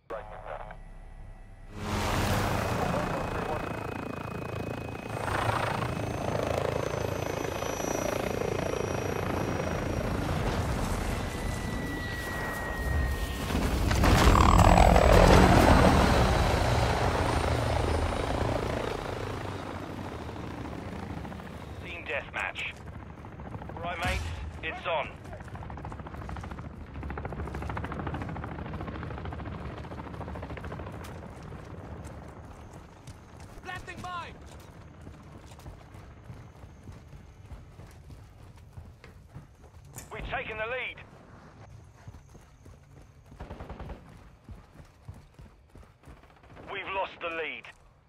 Deathmatch. Right, mates, it's on. Planting mine! We've taken the lead. We've lost the lead.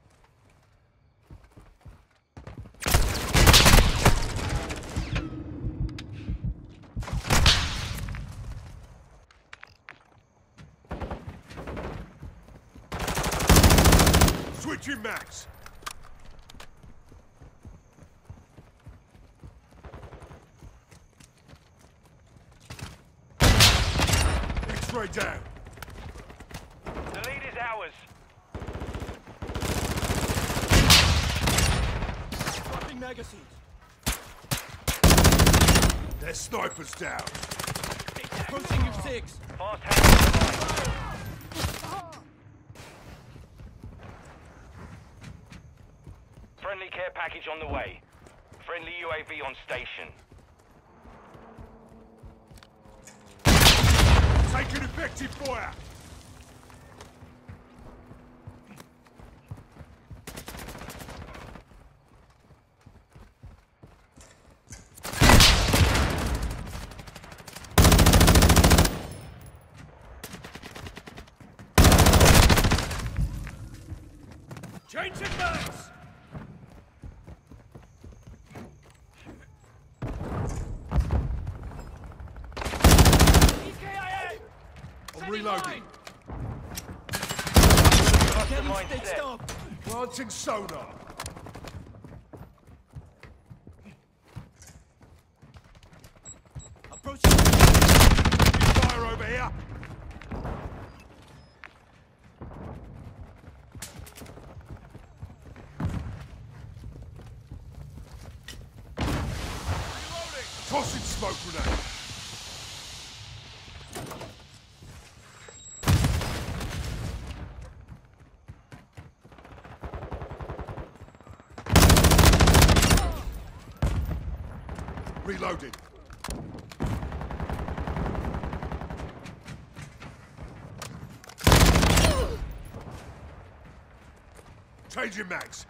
Switching max. X-ray down. The lead is ours. Dropping magazines. Their snipers down. Approaching your six. Fast hand. Friendly care package on the way. Friendly UAV on station. Taking effective fire. Changing mags! I'm reloading. Getting stitched up. Planting sonar. Approaching. Fire over here. Tossing smoke grenade. Reloading. Changing mags.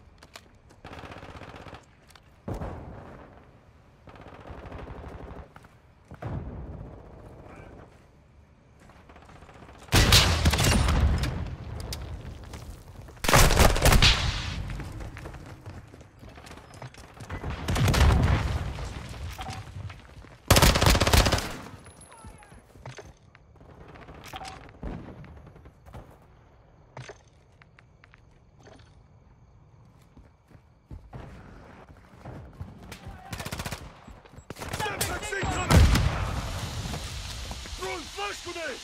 Flash grenade!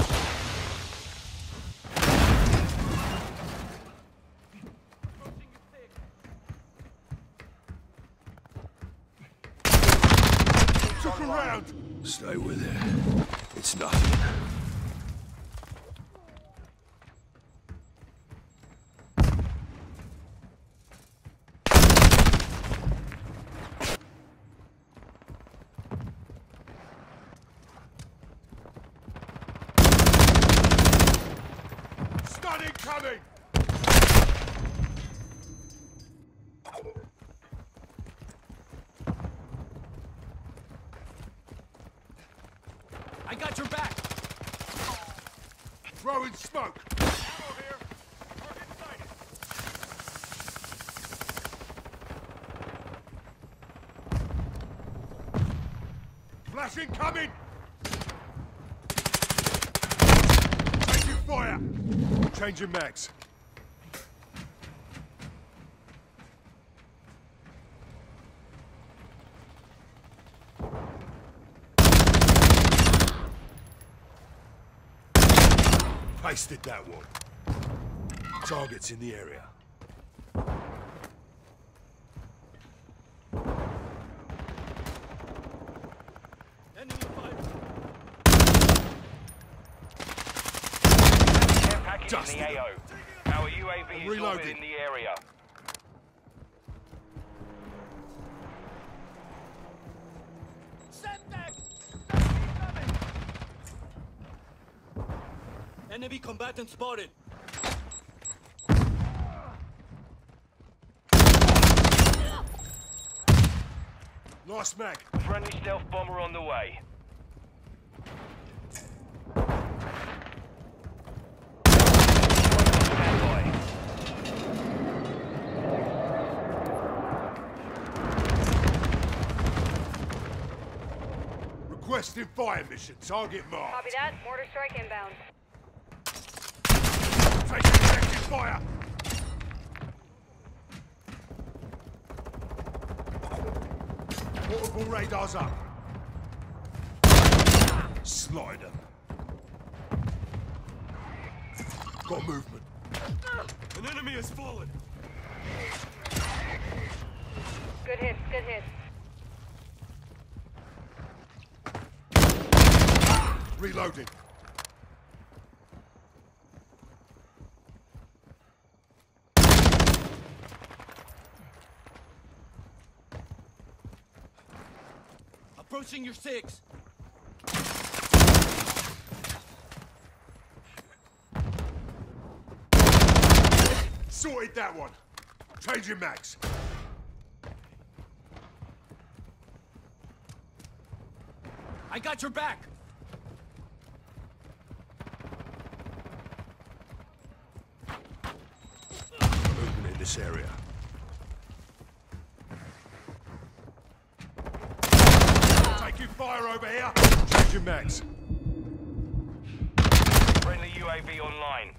Took a round! Stay with it. It's nothing. Incoming! I got your back. Throwing smoke. Ammo here. Target sighted. Flash incoming! Taking fire! Changing mags. Pasted that one. Targets in the area. Enemy fighter. Care package Dusted in the them. AO. Our UAV is Reloading. orbiting the area. Enemy combatant spotted. Nice mag. Friendly stealth bomber on the way. Standby. Requesting fire mission. Target marked. Copy that. Mortar strike inbound. Taking effective fire. Portable radars up. Slider. Got movement. An enemy has fallen. Good hits, good hits. Reloading. Approaching your 6. Sorted that one. Changing mags. I got your back. Movement in this area. Taking fire over here. Changing mags. Friendly UAV online.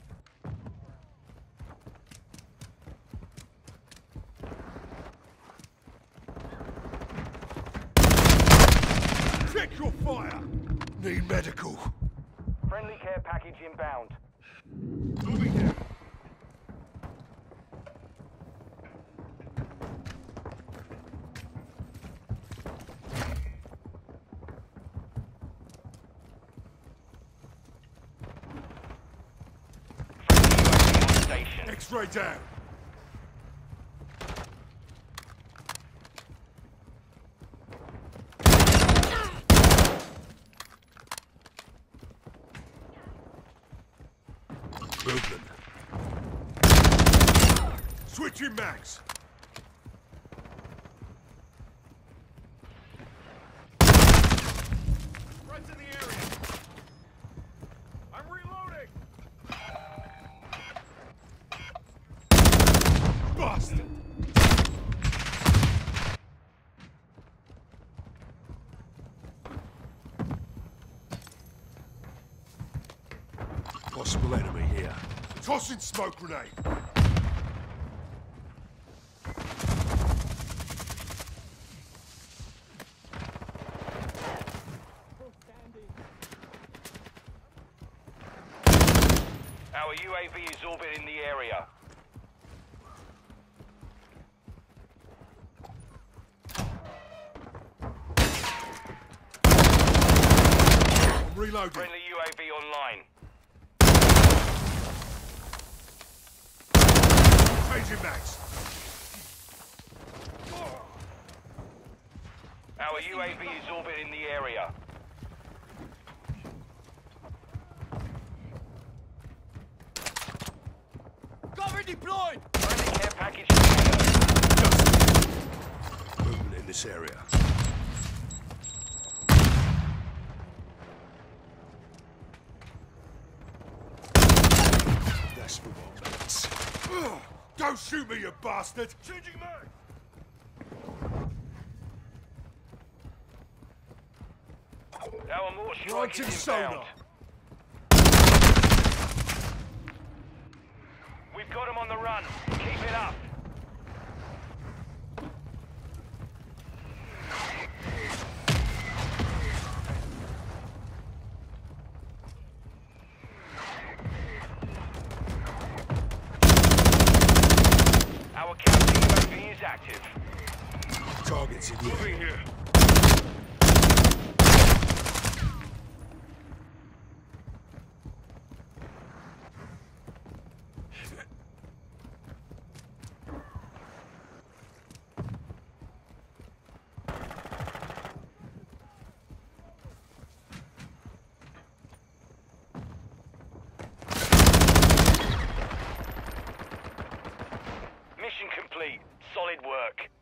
Check your fire. Need medical. Friendly care package inbound. Moving here. Friendly UAV on station. X-ray down. Movement. Switching mags. Threats in the area. I'm reloading. Bastard. Possible enemy here. Tossing smoke grenade. Our UAV is orbiting the area. I'm reloading. Friendly UAV online. Changing mags. Our UAV is orbiting the area. Cover deployed. Friendly care package in the AO. Movement in this area. That's for what mates. Ugh. Don't shoot me, you bastard! Changing mag. Our mortar strike Launching is sonar. inbound. We've got him on the run. Keep it up. is active. Targets in here. Moving here. Mission complete. Solid work.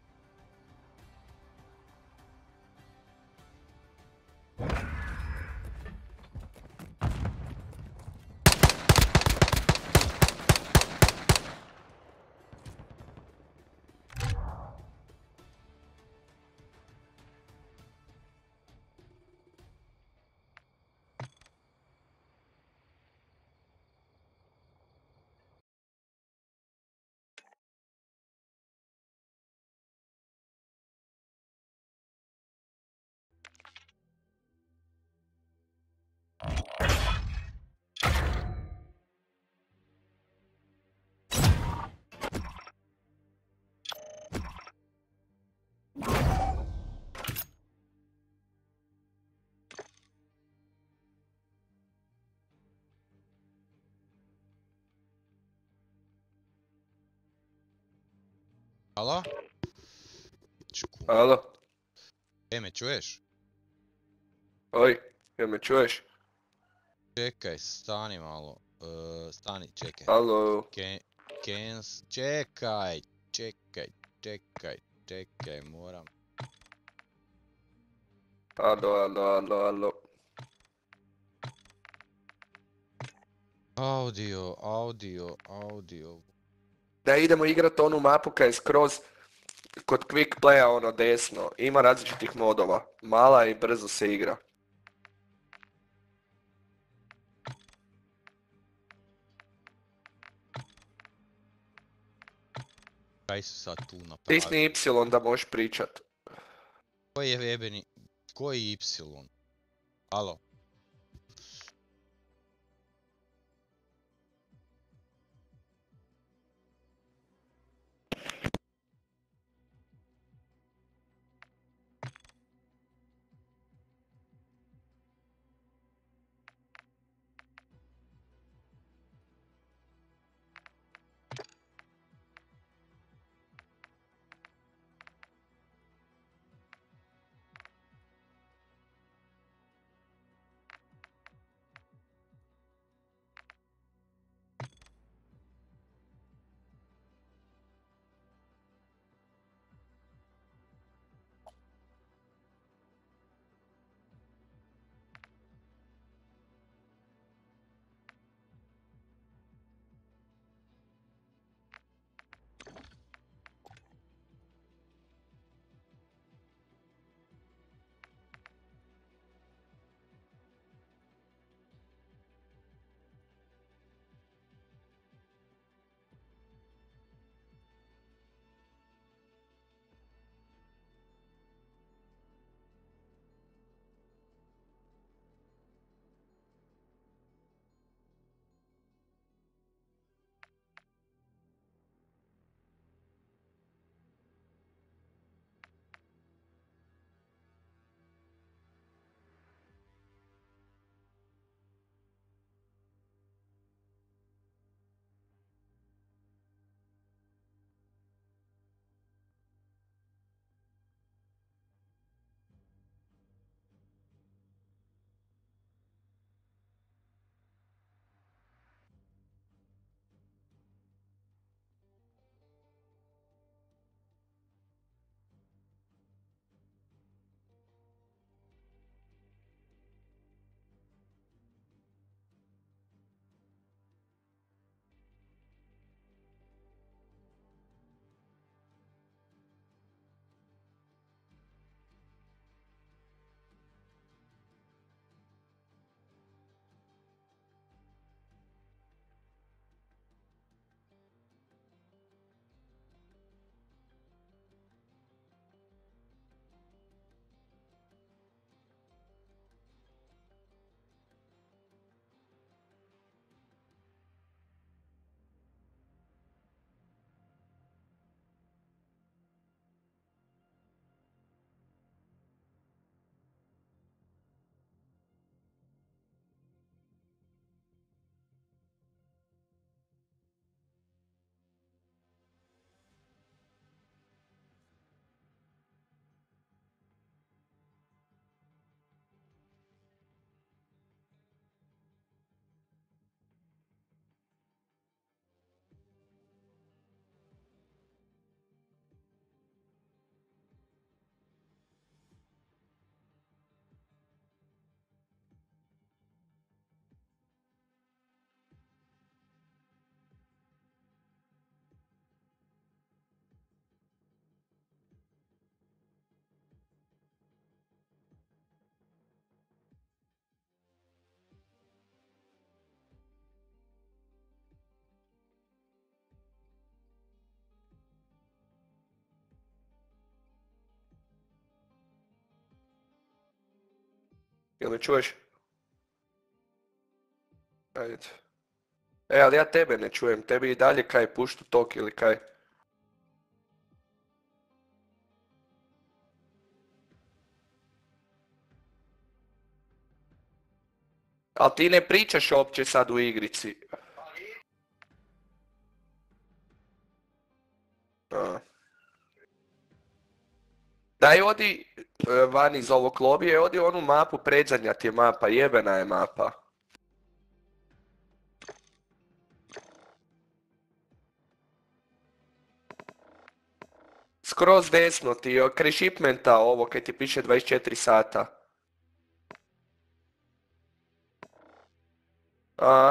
Alo? Čku. Alo, Me čuješ? oj, jel me čuješ? Čekaj, stani malo. Stani, čekaj. Alo, Čekaj, moram. alo. Audio. Da idemo igrat onu mapu kaj je skroz kod quick playa ono desno. Ima različitih modova. Mala i brzo se igra. Kaj su sad tu napravili? Stisni Y da možeš pričat. Koji je jebeni... Koji Y? Alo? Jel me čuješ? Ajde. Ali ja tebe ne čujem, tebi i dalje kaj puštu tok ili kaj? Ali ti ne pričaš uopće sad u igrici. A. Daj odi van iz ovog lobija, odi onu mapu, predzadnja ti je mapa, jebena je mapa. Skroz desno ti, kraj shipmenta ovo, kaj ti piše 24 sata. A,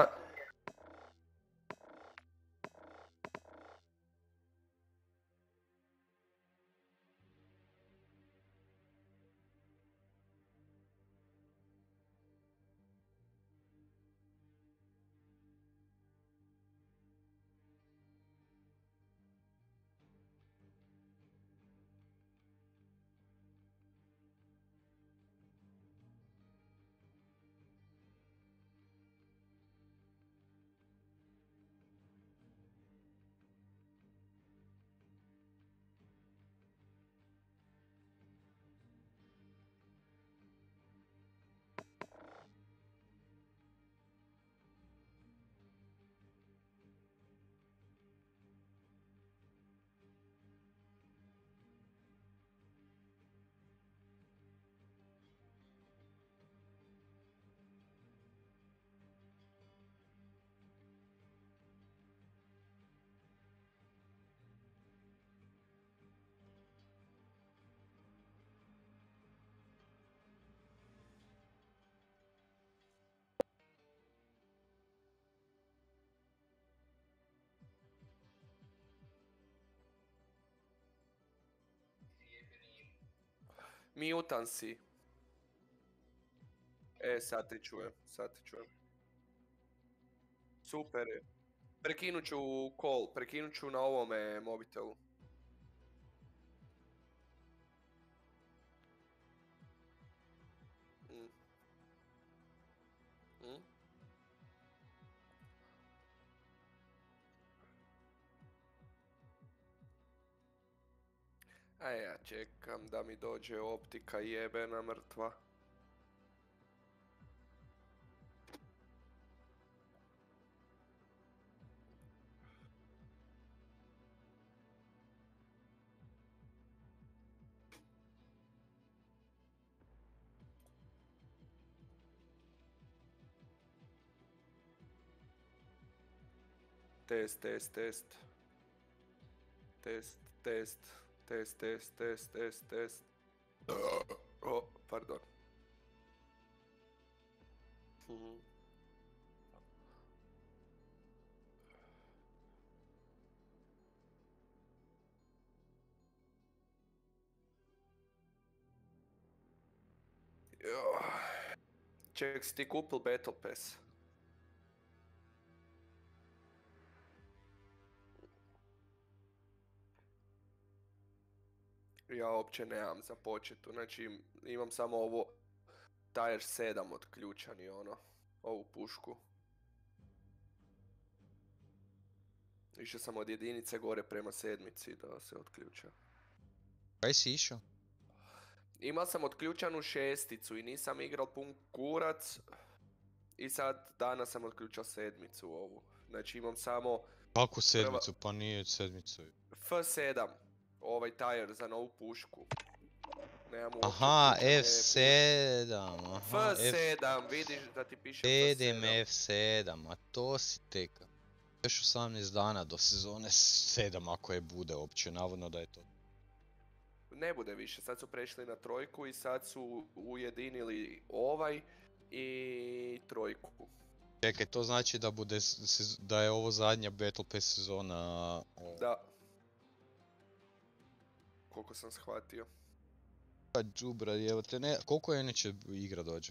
mutan si. Sad te čujem, sad te čujem. Super je. Prekinut ću call, prekinut ću na ovome mobitelu. Mm. Mm? A ja čekam da mi dođe optika jebena mrtva. Test, test, test. Test, test, test, test, test, test, test. Oh, pardon. Mhm. Jo. Ček, si ti kupil Battle Pass? Ja uopće nemam za početu, znači imam samo ovo Tire 7 otključan i ono, ovu pušku. Išao sam od jedinice gore prema sedmici da se otključa. Kaj si išao? Imao sam otključanu šesticu i nisam igral pun kurac. I sad danas sam otključao sedmicu ovu. Znači imam samo Kako sedmicu? Pa nije sedmicu. F7. Ovaj Tire za novu pušku. Nemam uopće Aha, uključene F7, aha, F7, vidiš da ti piše F7, F7. F7, a to si tek. Još 18 dana do sezone 7 ako je bude uopće, navodno da je to. Ne bude više, sad su prešli na trojku i sad su ujedinili ovaj i trojku. Čekaj, to znači da bude, da je ovo zadnja Battle Pass sezona. Da. Koliko sam shvatio. Pa džubra, evo te ne, koliko je inače igra dođe?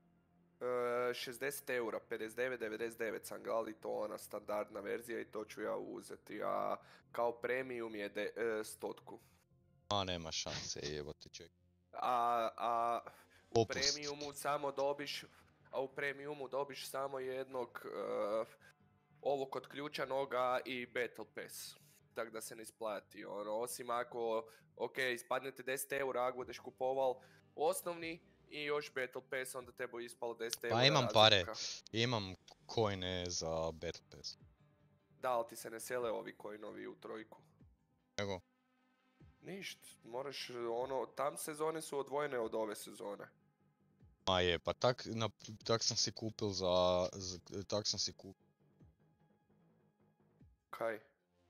60 eura, 59,99 sam ga, ali to ona standardna verzija i to ću ja uzeti, a kao premium je 100. A nema šanse, evo te čekaj. A U Popust. premiumu samo dobiš, a u premiumu dobiš samo jednog ovog otključanoga i Battle Pass. Tako da se ne isplati, ono, osim ako, ok, ispadnete 10 eura ako budeš kupoval osnovni i još Battle Pass, onda tebi ispalo 10 eura Pa imam razlika. pare, imam coine za Battle Pass. Da, ali ti se ne sele ovi coinovi u trojku. Nego? Ništ, moraš, ono, tam sezone su odvojene od ove sezone. Ma je, pa tak sam si kupil tak sam si kupil. Kaj?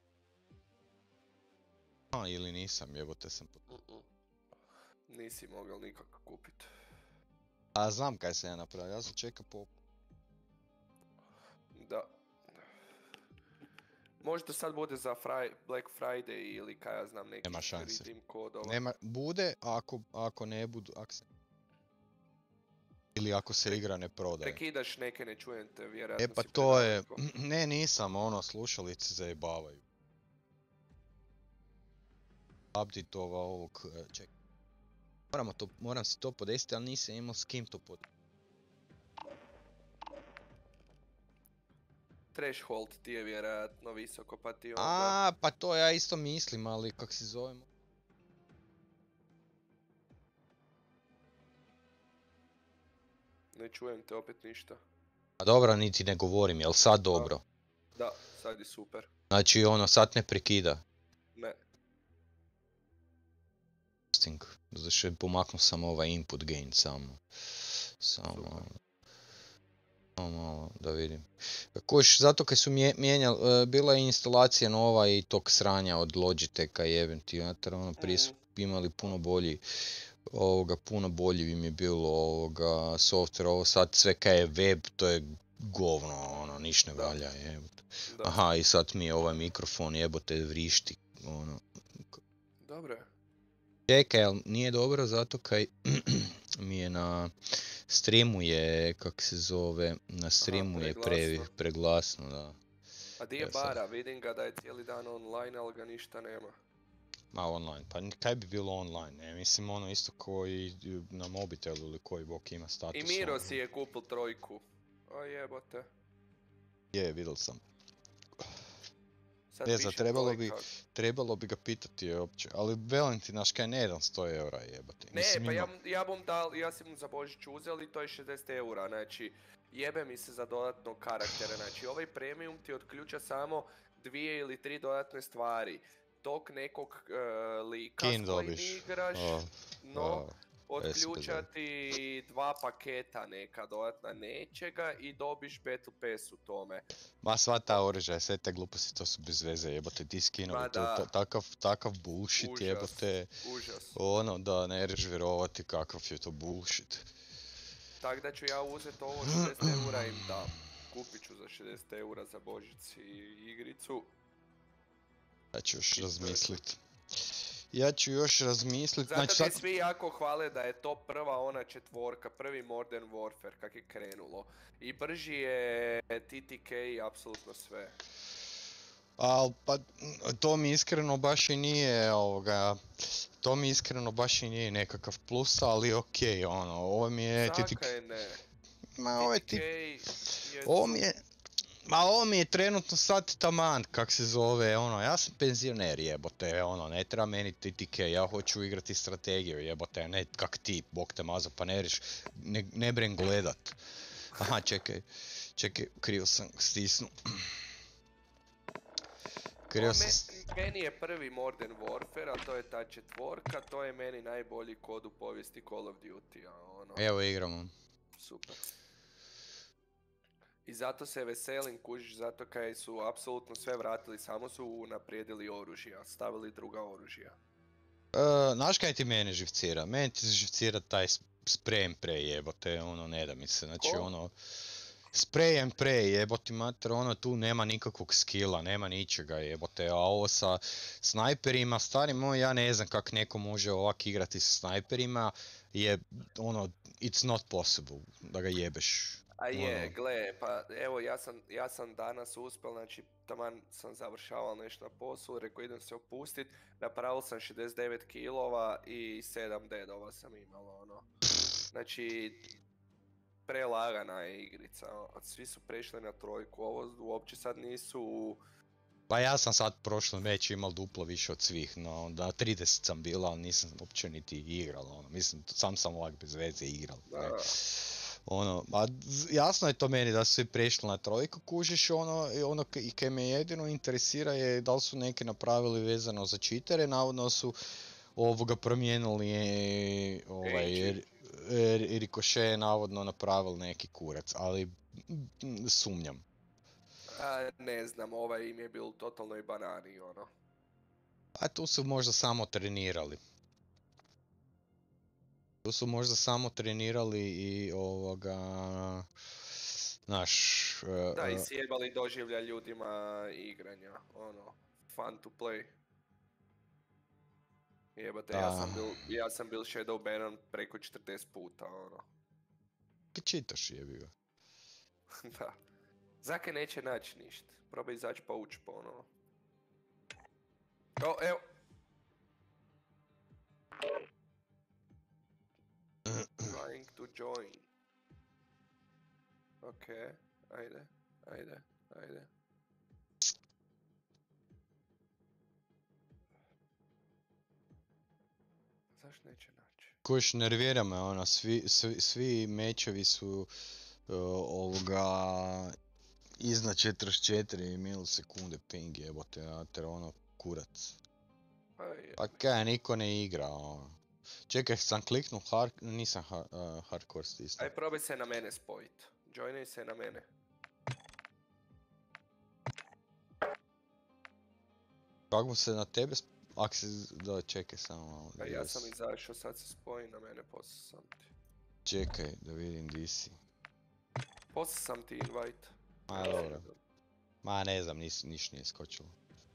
A, ili nisam, jebote sam. Nisi mogao nikako kupit. A znam kaj sam ja napravio, ja sam čekao Da. Možda sad bude za Black Friday ili kaj ja znam neki Nema šanse. redeem kodova. Bude, ako ne budu, ili ako se igra ne prodaje. Prekidaš neke, ne čujem te, vjerojatno E pa si to je, predaleko. ne nisam, ono, slušalice zajebavaju. Update-ova ovog, čekaj. Moram si to podesiti, ali nisam imao s kim to podesiti. Threshold ti je vjerojatno visoko, pa ti onda... Pa to ja isto mislim, ali kak se zovemo? Ne čujem te opet ništa. A dobro, niti ne govorim, jel sad dobro? Da, sad je super. Znači ono, sad ne prekida. Ne. Zato što pomaknuo sam ovaj input gain samo. Malo da vidim. Koš, zato kad su mijenjali, bila je instalacija nova i tog sranja od Logitecha jebem ti, ono prije su imali puno bolji im je bilo software, ovo sad sve kaj je web, to je govno, ono, niš ne valja, jebote. Aha, i sad mi je ovaj mikrofon jebote vrišti, ono. Dobro. Čekaj, ali nije dobro zato kaj mi je na streamu je, kak se zove, na streamu je preglasno, da. A di je bara? Vidim ga da je cijeli dan online, ali ga ništa nema. Ma online, pa kaj bi bilo online, ne? Mislim ono isto koji na mobitelu ili koji bok ima status. I Miro si je kupil trojku. O jebote. Je, vidjel sam. Sad Ne piše znam, trebalo bi ga pitati uopće, ali velim ti, naš kaj ne dam 100 eura jebate. Ne, pa ja bom dal, ja sam mu za Božić uzeli i to je 60 eura, znači jebe mi se za dodatnog karaktera, znači ovaj premium ti otključa samo 2 ili 3 dodatne stvari. Tog nekog lika s kojim igraš, otključa ti 2 paketa neka dodatna nečega i dobiš Battle Pass u tome. Ma sva ta oružja, sve te gluposti, to su bez veze jebote, ti skinovi, to je takav bullshit jebote. Užas. Ono da ne reš vjerovati kakav je to bullshit. Tak da ću ja uzeti ovo 60 eura im da. Kupit ću za 60 eura za Božić i igricu. Ja ću još razmislit. Zato kaj svi jako hvale da je to prva ona četvorka, prvi Modern Warfare kak je krenulo. I brži je TTK i apsolutno sve. Pa to mi iskreno baš i nije nekakav plus, ali okej, ono, ovo mi je TTK... Zakaj ne? Ma ovo mi je trenutno sad taman, kak se zove, ono, ja sam penzioner jebote, ono, ne treba meni TTK, ja hoću igrati strategiju jebote, ne kak ti, bok te mazo, pa ne riš, ne brem gledat. Aha, čekaj, krivo sam stisnu. Meni je prvi Modern Warfare, a to je ta četvorka, to je meni najbolji kod u povijesti Call of Duty, ono. Evo igramo. Super. I zato se veselim, kužiš, zato kaj su apsolutno sve vratili, samo su unaprijedili oružja, stavili druga oružja. Znaš kaj ti mene živcira? Meni ti živcira taj spray and pray jebote, ono ne da mi se, znači ono... Spray and pray jebote mater, ono tu nema nikakvog skilla, nema ničega jebote, a ovo sa snajperima, stari moj, ja ne znam kak neko može ovak igrati sa snajperima, je ono, it's not possible da ga jebeš. A je, gle, pa evo ja sam danas uspel, znači taman sam završavao nešto na poslu, rekao idem se opustit, napravil sam 69 kilova i 7 deadova sam imao, ono. Znači, prelagana je igrica, svi su prešli na trojku, ovo uopće sad nisu... Pa ja sam sad prošlo meč imal duplo više od svih, no da 30 sam bila, ali nisam uopće niti igral, ono, mislim, sam ovak bez veze igral. Ne. Ono, a jasno je to meni da su svi prešli na trojku, kužiš, ono i kaj me jedino interesira je da li su neki napravili vezano za cheatere, navodno su ovoga promijenili Ricochet navodno napravili neki kurac, ali sumnjam. Ne znam, ovaj im je bil totalnoj banani, ono. A tu su možda samo trenirali. Tu su možda samo trenirali i ovoga... Znaš... Da, i sjebali doživlja ljudima igranja, ono, fun to play. Jebate, ja sam bil shadow banan preko 40 puta, ono. Kaj čitaš jebi ga? Da. Zake neće naći ništa. Probaj izaći pa ući po ono. O, evo. Trying to join. Okej, ajde. Zašto neće naći? Kojiš, nervira me, ono, svi mečevi su iznad 44 milisekunde ping jebote, te ono kurac. Pa kaj, niko ne igra, ono. Čekaj, sam kliknuo nisam hardcore stisnuo. Aj, probaj se na mene spojit. Joinaj se na mene. Kako se na tebe ak se, da, čekaj samo malo. Pa ja sam izašao, sad se spoji na mene, poslao sam ti. Čekaj, da vidim di si. Poslao sam ti invite. Ma dobro. Ma ne znam, niš nije skočilo.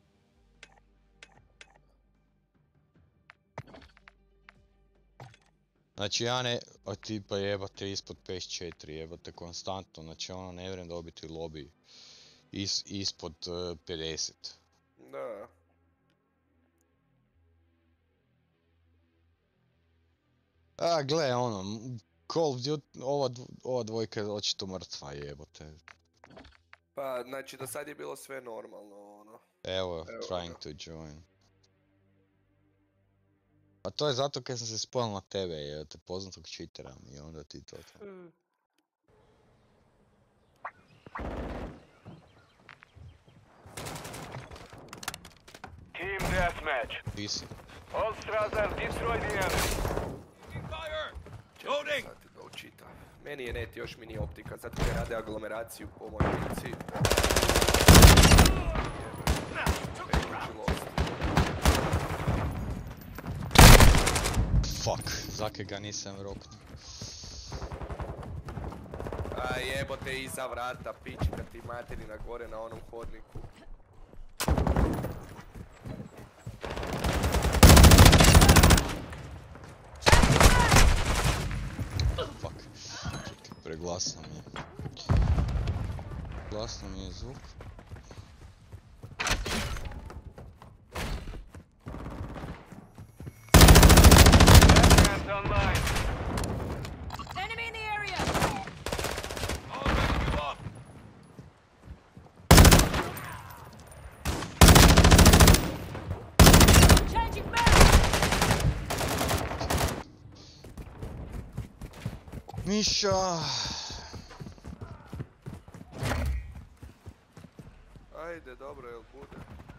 Znači ja ne, a tipa jebate ispod 54, jebate konstantno, znači ono ne vjerujem dobiti lobby ispod 50. Da. A gle ono, Call of Duty, ova dvojka je očito mrtva jebote. Pa znači do sad je bilo sve normalno ono. Evo trying to join. A to je zato kad sam se spojil na tebe, je te poznatog cheatera i onda ti to. Team deathmatch. Di si? All Strasser, destroy the enemy. Fire! Loading! Sad ti ga učita. Meni je net, još mi nije optika, zato kad rade aglomeraciju po mojoj ulici. Fuck, zake ga nisam roknuo. A jebote iza vrata, pička ti materina gore na onom hodniku. Fuck, čekaj, preglasno mi je. Glasno mi je zvuk. Enemy in the area! All ready to up! Changing back! Miša! Ajde, dobro, jel bude?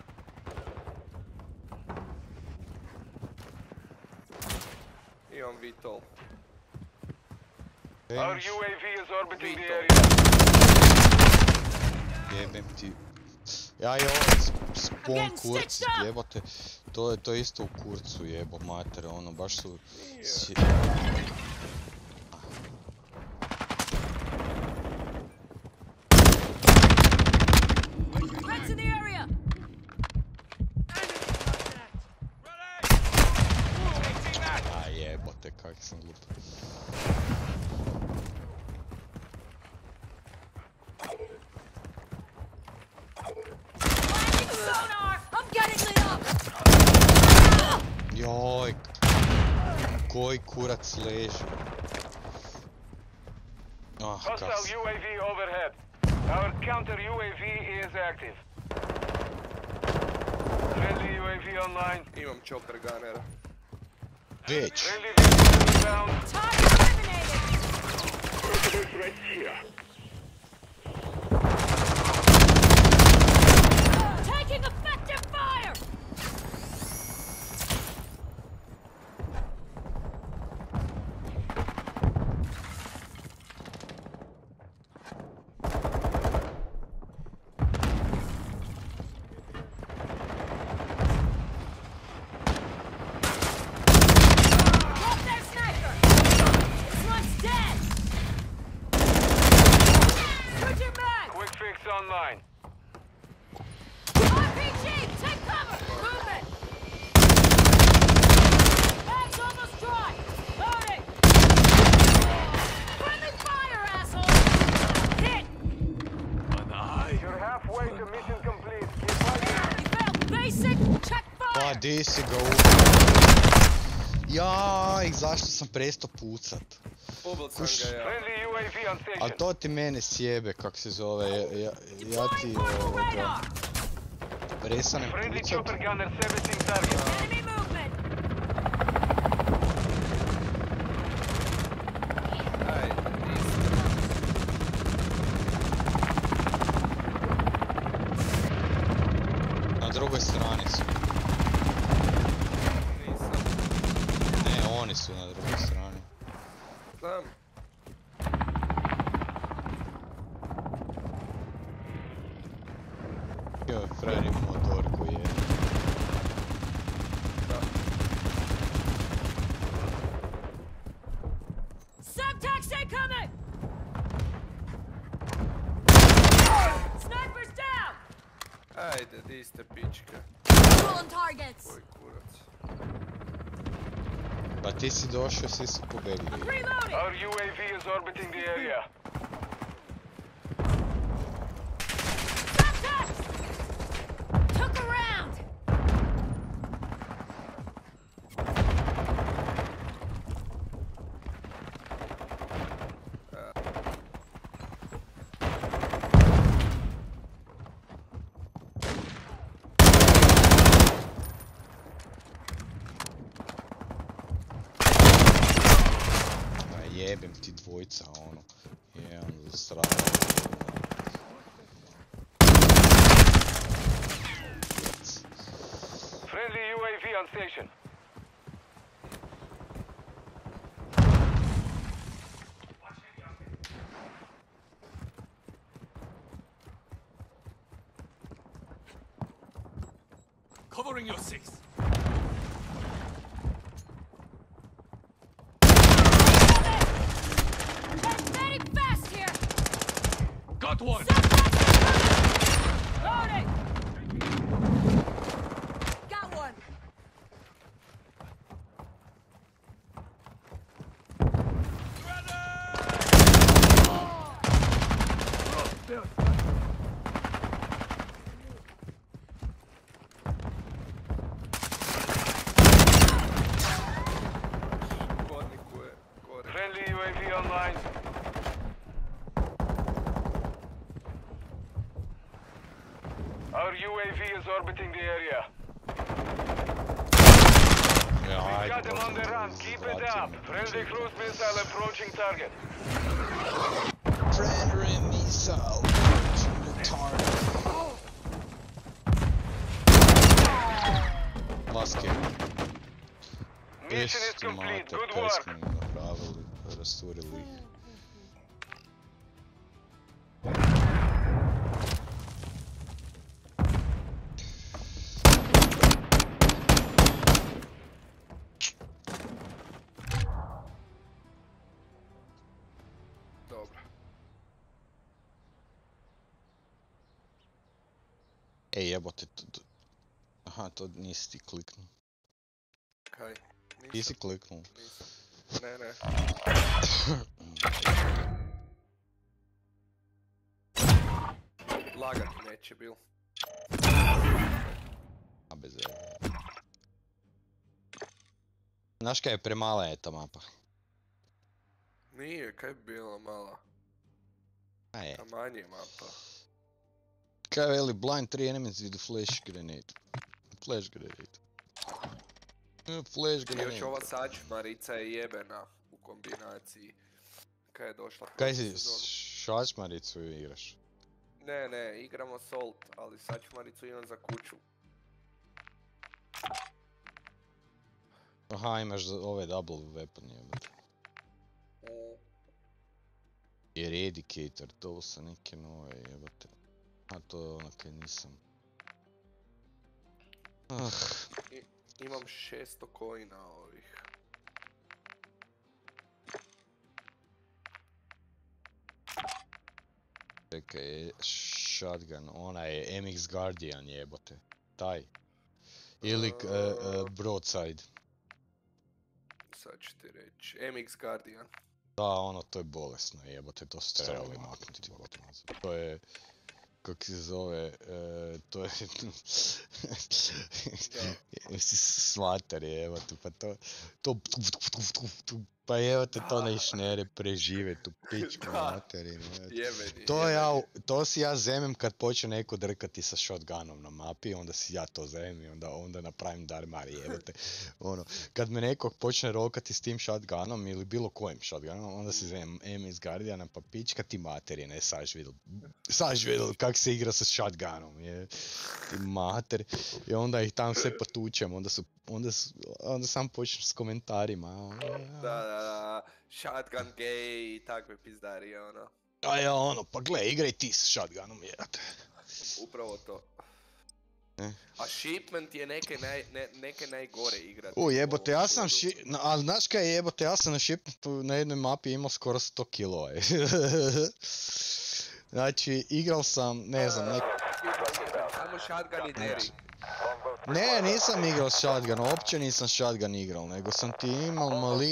I on vitol. Our UAV is orbiting the Vito. area. Jebem ti. Ja i ovaj spawn kurc, jebote. To je isto u kurcu jebo mater, ono baš su... Threats in the area! A jebote, kak sam glup. Landing sonar! I'm getting lit up! Joj, koji kurac leži. Oh, Hostile kas. UAV overhead. Our counter UAV is active. Friendly UAV online. Imam chopper gunnera. Već. Friendly vehicle inbound. Target eliminated. Taking effective fire. Drop their sniper. This one's dead. Switching back. Quick fix online. RPG, take cover. Movement. Bag's almost dry. Loading. Friendly fire, asshole. Hit. You're halfway to mission complete. Keep fighting. You failed basic. Check Pa fire. di si ga Jaj, zašto sam prestao pucat? Ubil sam Kuš. ga ja. Friendly UAV on A station. to ti mene sjebe, kak se zove, ja ti Portable radar. prestanem Friendly pucat. chopper gunner servicing target. Enemy movement. Ajde, Na drugoj strani su. nisam. Ne, oni su na drugoj strani. Znam. Jo, frajer ima motorku je. Subtext incoming. Sniper's down. Ajde, di ste pičke. Pulling targets. Koji kurac. Pa ti si došao, svi su pobegli. Reloading. Our UAV is orbiting the area. Subtext. Took a round. Ma jebem ti dvojca, ono. Jedan za stranu. Friendly UAV on station. Covering your six. Getting very fast here. Got one. Loading. Got one. Hodniku je gore. Friendly UAV online. Our UAV is orbiting the area. Ja, ajde. Got them on the run. Keep it up. Friendly cruise missile approaching target. Friendly missile to the target. Last kill. Mission is complete. Good Kaj work. smo im napravili, rasturili ih. Dobro. Ej, jebote, aha, to nisi ti kliknuo. Kaj? Ti si kliknuo. Nisam. Ne, ne. Lagat neće bil. A bez veze. Znaš kaj je premala je ta mapa? Nije, kaj bi bilo mala? A je. A manje mapa. Kaj veli, blind 3 enemies with a flash grenade. Flash grenade. Flash I još ova grenade. sačmarica je jebena u kombinaciji. Kad je došla Kaj prošle si sezone. šačmaricu igraš? Ne, igramo Salt, ali sačmaricu imam za kuću. Aha, imaš ove double weapon jebate. I Eradicator, to su neke nove jebate. A to je ono kaj nisam. Imam 600 coina ovih. Čekaj, shotgun, ona je MX Guardian jebote. Taj. Ili broadside. Sad ću ti reći. MX Guardian. Da, ono, to je bolesno jebote, to su trebali maknuti. To je... Kako se zove, to je... Jesi smatar jebote, pa to... Pa jebote to ne šnere prežive tu pičku materinu. Jebeni. To si ja zemem kad počne neko drkati sa shotgunom na mapi, onda si ja to zemem i onda napravim darmari jebote. Ono, kad me neko počne rokati s tim shotgunom ili bilo kojim shotgunom, onda si zemem MS Guardiana pa pička ti materine, saš vidjel kak se igra sa shotgunom, je ti mater. I onda ih tam sve potučem, onda sam počneš s komentarima. Da, shotgun gay i takve pizdari, ono. A ja ono, pa gle, igraj ti s shotgunom, jebate. Upravo to. A shipment je neke najgore igrati. Jebote, ja sam ali znaš kaj je jebote, ja sam na shipmentu na jednoj mapi imao skoro 100 kilova. Znači, igral sam, ne znam, Samo shotgun i deri. Ne, nisam igrao shotgun, uopće nisam shotgun igrao, nego sam ti imao mali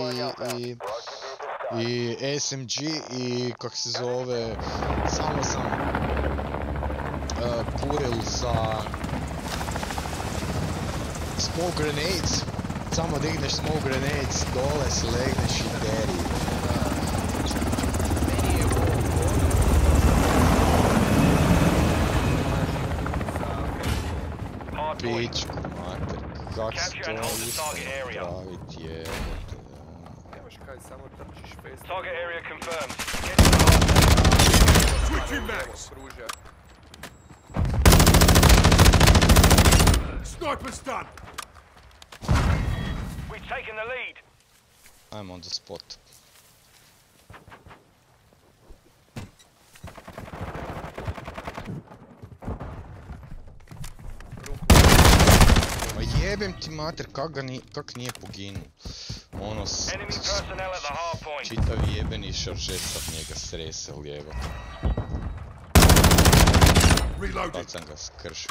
i SMG i kak se zove, samo sam kuril sa smoke grenades, samo digneš smoke grenades, dole si legneš i deri. Pičku mater, kak se to nisam napravit jebote. Nemaš kaj, samo trčiš fest. Target area confirmed. Get to the hard Switching max! Kruža. Sniper's done! We've taken the lead. I'm on the spot. Jebem ti mater, kak nije poginuo. Ono Enemy personnel at the hard point. čitav jebeni šaržet sad njega srese lijevo. Reloading! Tad sam ga skršio.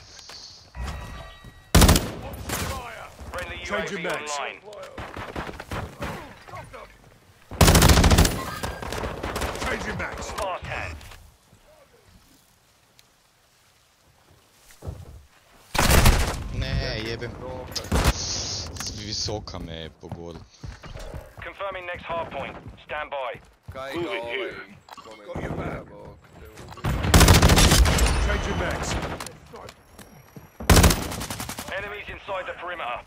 Friendly Changing UAV mags. online. Changing max! Fast hands. Ne, jebem. Visoka me je pogodila. Confirming next hard point. Stand by. Kaj ga ovaj komentira, bog te ubi. Changing max! Enemies inside the perimeter.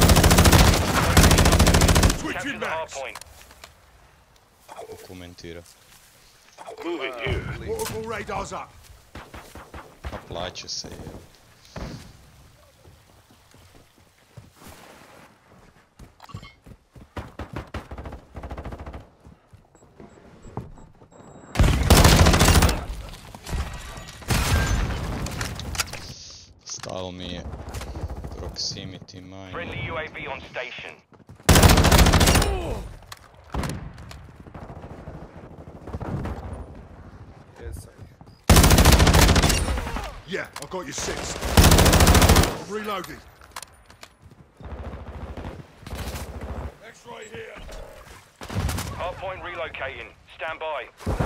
Switching Capture the hard max! point. Komentira. Portable radars up! A plaće se je. Stalo mi je proximity mine. Friendly UAV on station. Jesam. Yeah, I got you six. I'm reloading. Next right here. Hard point relocating. Stand by.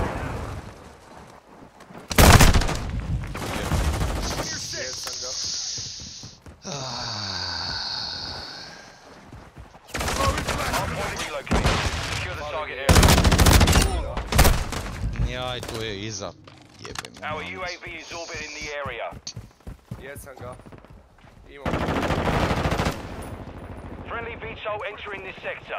Jesam ga. Hard point relocating. Secure the target area. Ja Taj tu je iza. Jebem. Our UAV is orbiting the area. Jesam ga. Imam. Friendly VTOL entering this sector.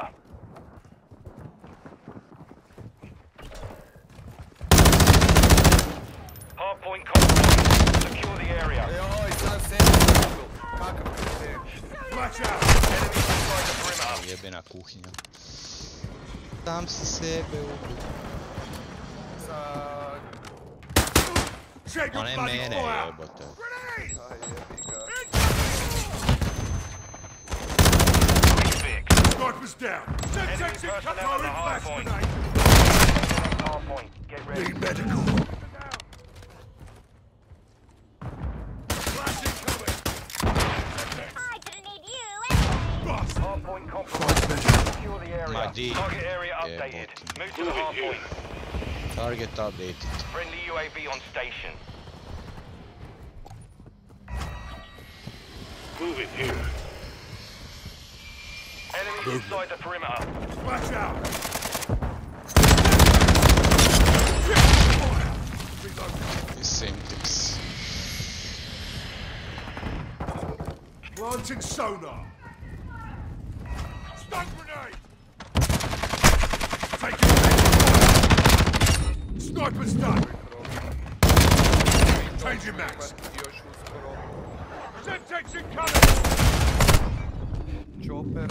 Hardpoint compromised. Secure the area. Joj, sam sebe ubio. Kakav kriter. Watch out! Enemies inside the perimeter. Jebena kuhinja. Sam si sebe ubio. Sa... Check your Ona je bloody mene fire! jebote. Grenade! Aj, jebi ga. Fix. Sniper's down! Enemy Detection personnel cutter at the in hard flash point. grenade! Hardpoint. Get ready. Need medical. Flash incoming! I didn't need you anyway. Bust! Hardpoint compromised. Secure the area. My D. Target area Yeah, updated. bot. Move to the hardpoint. Target updated. Friendly UAV on station. Moving here. Enemies inside the perimeter. Watch out! Reload. Syntax. Planting sonar. Stun grenade! Take it back. Sniper's done. Changing max. Još uskoro. Detection coming! Chopera.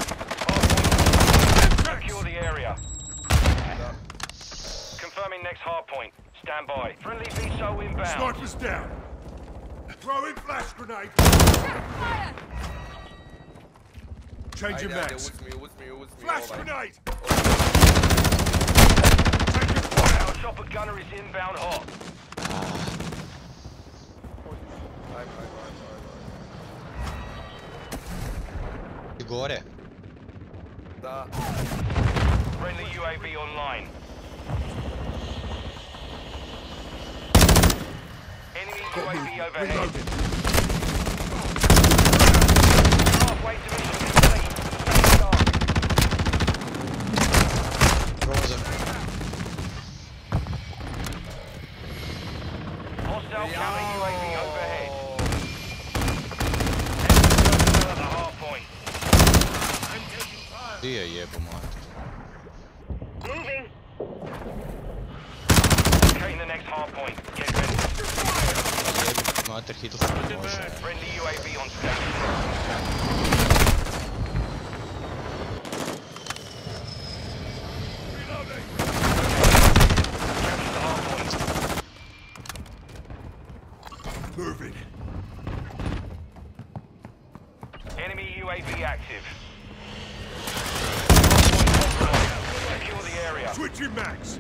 Secure the area. Confirming next hardpoint. Stand by. Friendly VSO inbound. Sniper's down. Throwing flash grenade. Fire! Changing Ajde, ajde, max. uzmi Flash ovaj. grenade. Taking fire. Our chopper gunner is inbound hot. Ajde. Gore. Da. Friendly UAV online. Enemy UAV overhead. Reloading. Halfway to mission complete. Stay sharp. Frozen. Hostile counter UAV overhead. Enemy personnel at the hardpoint. Di je jebo mater. Moving. Locating the next hardpoint. Get ready. Jebo mater, hitl sam ne može. Friendly UAV on station. Capture the hardpoint. Moving. Enemy UAV active. Hardpoint compromised. Secure the area. Switching max.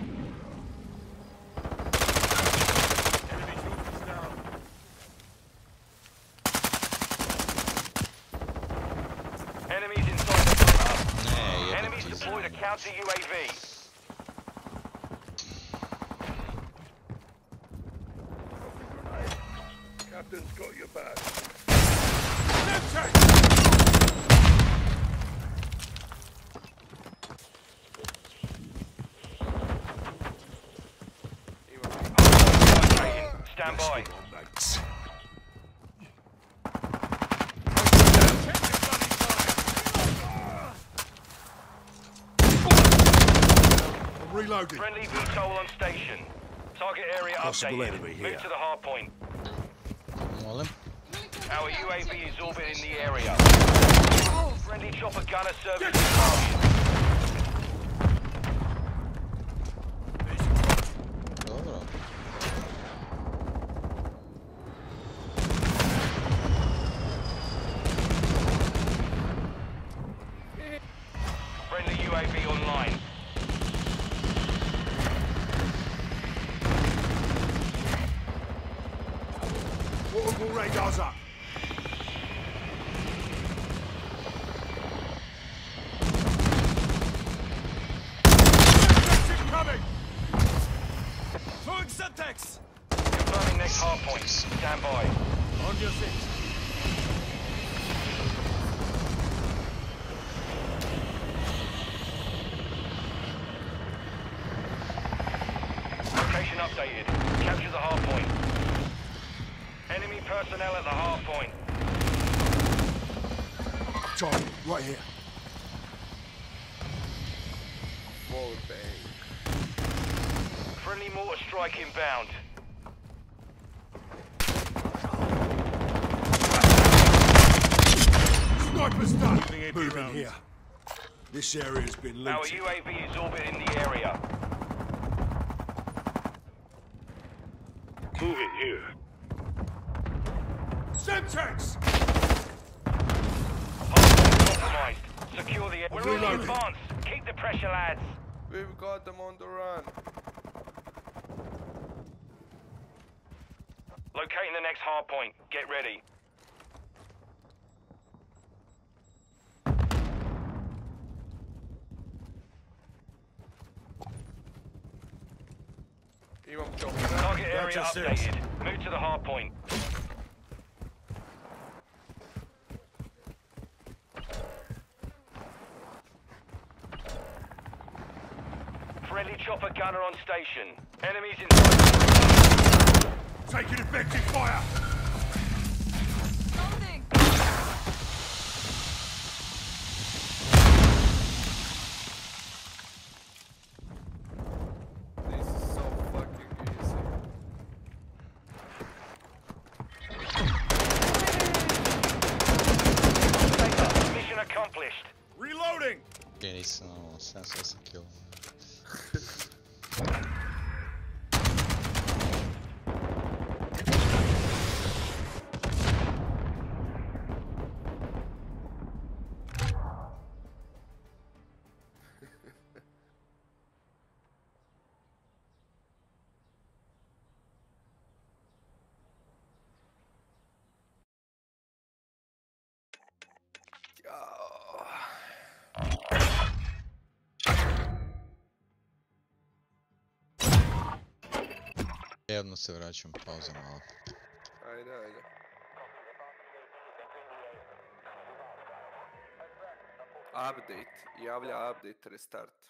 Enemies inside the perimeter. Ne, jebo Enemies ti. deployed a counter UAV. Captain's got your back. Stand by. Mates. I'm reloading. Friendly VTOL on station. Target area Possible updated. enemy here. Move to the hard point. Molim. Our UAV is orbiting the area. Friendly chopper gunner service Get is target. Dobro. Friendly UAV online. Portable radars up. Detection coming. Throwing Semtex! Confirming next hard point. Stand by. On your six. personnel at the hard point. Target, right here. Wallbang. Friendly mortar strike inbound. Sniper's done. Moving AP Move in rounds. here. This area's been Our looted. UAV is orbiting the area. Moving here. Semtex! Hardpoint compromised. Secure the area. We're on the Reloading. advance. Keep the pressure, lads. We've got them on the run. Locating the next hard point. Get ready. Imam čop. Target area Gotcha, six. updated. Move to the hard point. Friendly chopper gunner on station. Enemies inside. Taking effective fire! Loading! This is so fucking easy. Mission accomplished. Reloading! Ja nisam, 78 kg. Jedno se vraćam, pauza malo. Ajde, ajde. Update. Javlja update restart.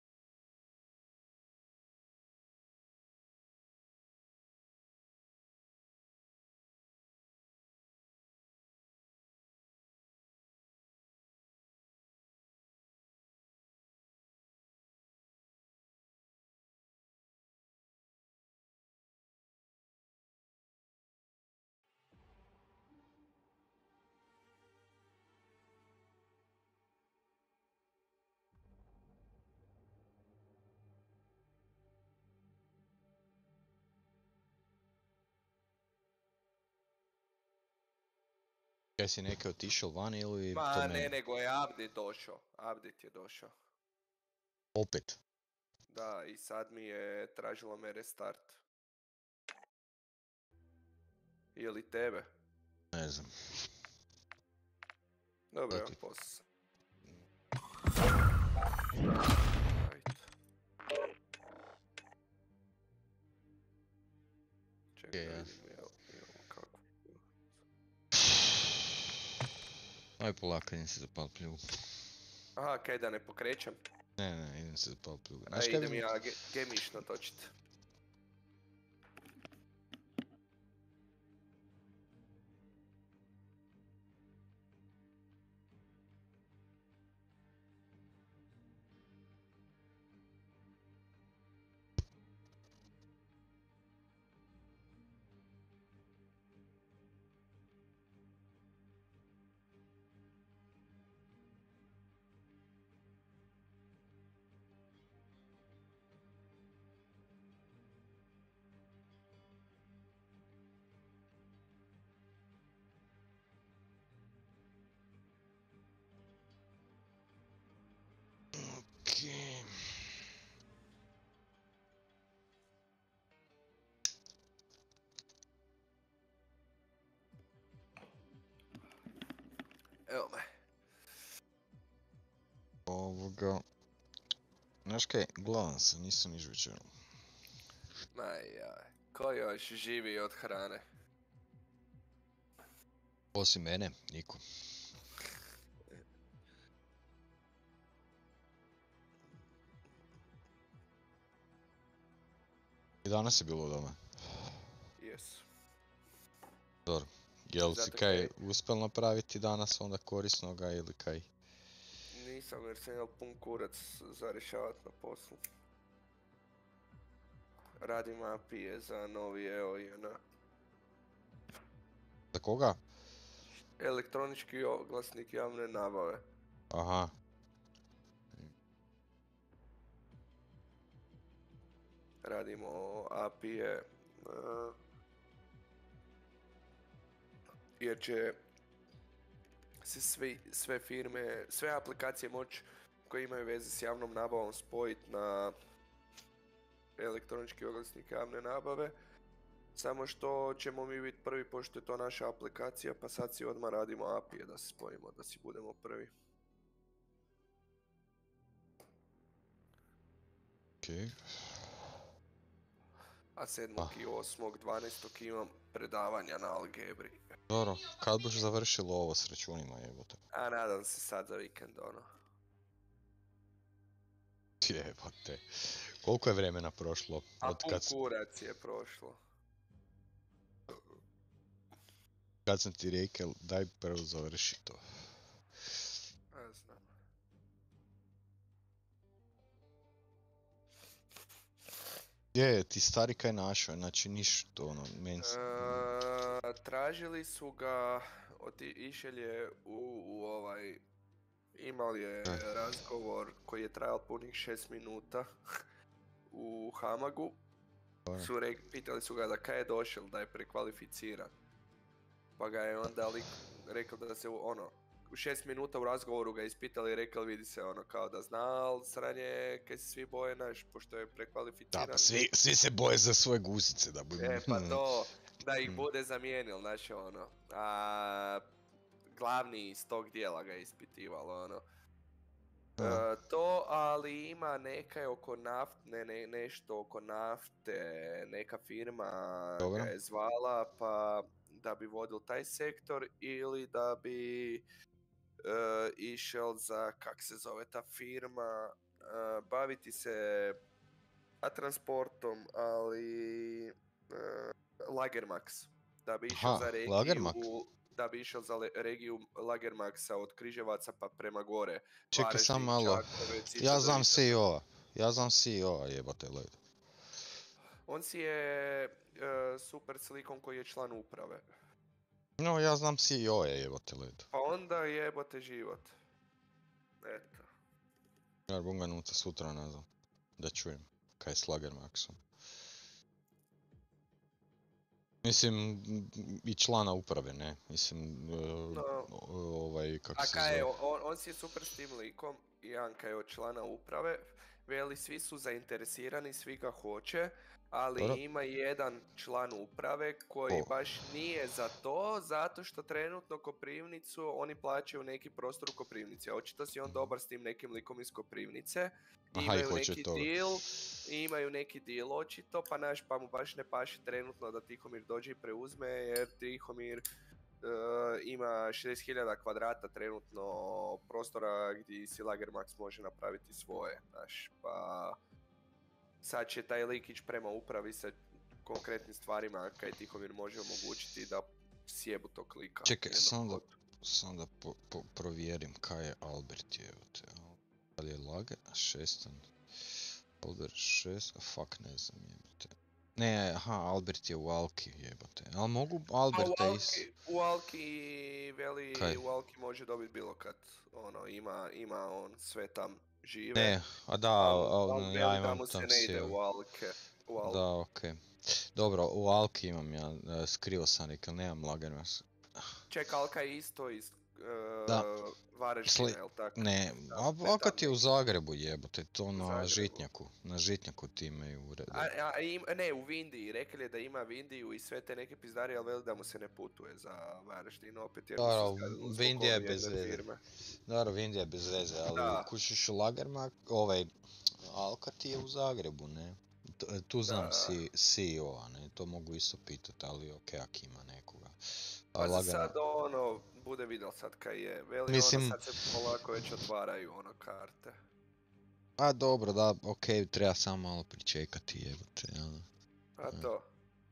Kaj si neke otišao van ili Ma to ne, nego je update došao. Update je došao. Opet. Da, i sad mi je tražilo me restart. Ili tebe? Ne znam. Dobro, Da imam ti- posao. Ajde. Čekaj, Je, ja. vidim, imamo kako. Aj polako, idem se zapalit pljugu. Aha, kaj da ne pokrećem? Ne, idem se zapalit pljugu. A Znaš kaj idem bi... ja gemišno točit. Okej. Evo me. Ovoga... Znaš kaj, gladan sam, nisam niš večerom. Ajaj. Ko još živi od hrane? Osim mene, niko. I danas je bilo doma. Jesu. Dobro. Jel si Zato kaj uspjel napraviti danas onda korisnoga ili kaj? Nisam jer sam imao pun kurac za rješavat na poslu. Radim API za novi EO i ona. Za koga? Elektronički oglasnik javne nabave. Aha. Radimo API-e. Jer će se sve firme, sve aplikacije moći koje imaju veze s javnom nabavom spojiti na elektronički oglasnik javne nabave. Samo što ćemo mi biti prvi pošto je to naša aplikacija, pa sad si odmah radimo API da se spojimo, da si budemo prvi. Okej. A 7. i 8. 12. imam predavanja na algebri. Dobro, kad boš završilo ovo s računima jebote? A nadam se sad za vikend ono. Jebote. Koliko je vremena prošlo? A Od pun kad, kurac je prošlo. kad sam ti rekao daj prvo završi to. Ne znam. Je, ti stari kaj našao, znači ništa ono, Tražili su ga, išel je u ovaj, imao je razgovor koji je trajao punih 6 minuta u Hamagu. Pitali su ga da kaj je došel, da je prekvalificiran. Pa ga je onda rekao da se ono, u 6 minuta u razgovoru ga ispitali i rekli vidi se ono kao da zna, ali sranje kaj se svi boje naš, pošto je prekvalificiran. Da, pa svi se boje za svoje guzice da budu... Pa to, da ih bude zamijenil, znaš ono. A glavni iz tog dijela ga je ispitivalo, ono. To, ali ima nekaj oko nafte, nešto oko nafte, neka firma ga je zvala, pa da bi vodil taj sektor ili da bi išel za, kak se zove ta firma, baviti se transportom, ali Lagermax, da bi išel za regiju, da bi išel za regiju Lagermaxa od Križevaca pa prema gore. Čekaj sam malo, ja znam CEO-a jebate led. On si je super slikom koji je član uprave. No, ja znam CEO-a jebate led. Pa onda jebote život. Eto. Ja bom ga nuca sutra nazvam, da čujem kaj s Lagermaxom. Mislim, i člana uprave, ne? Mislim, kako se zove... On si je super s tim likom, Janka je od člana uprave, veli svi su zainteresirani, svi ga hoće, ali ima jedan član uprave koji baš nije za to, zato što trenutno Koprivnicu, oni plaćaju neki prostor u Koprivnici, a očito si on dobar s tim nekim likom iz Koprivnice, imaju neki deal očito, pa mu baš ne paši trenutno da Tihomir dođe i preuzme, jer Tihomir ima 60.000 kvadrata trenutno prostora gdje si Lagermax može napraviti svoje, znaš, pa sad će taj lik ići prema upravi sa konkretnim stvarima kaj Tihomir može omogućiti da sjebu tog lika. Čekaj, sam da provjerim kaj je Albert jebote. Da li je Lager? 6. Albert 6, fuck ne znam jebote. Ne, Albert je u Alki jebote. Ali mogu Alberta u Alki veli, u Alki može dobiti bilo kad. Ono, ima on sve tam žive. Ne, a da, ja imam tam se ne ide u Alke. Da, okej. Dobro, u Alki imam ja, skrivo sam rekao, nemam Lagermax. Ček, Alka je isto iz Varaždina, jel tako? Ne, Alka ti je u Zagrebu jebote, to na Žitnjaku ti imaju ured. Ne, u Vindiji, rekli je da ima Vindiju i sve te neke pizdarije, ali veli da mu se ne putuje za Varaždin opet, jer Vindija je bez veze. Dobro, Vindija je bez veze, ali kušiš Lagermax, Alka ti je u Zagrebu, ne? Tu znam CEO-a, ne, to mogu isto pitati, ali okej, ak ima nekoga. Pa za sad ono, bude vidjel sad kaj je, veli ono sad se polako već otvaraju ono karte. A dobro, da, okej, treba samo malo pričekati jebote, jel? A to.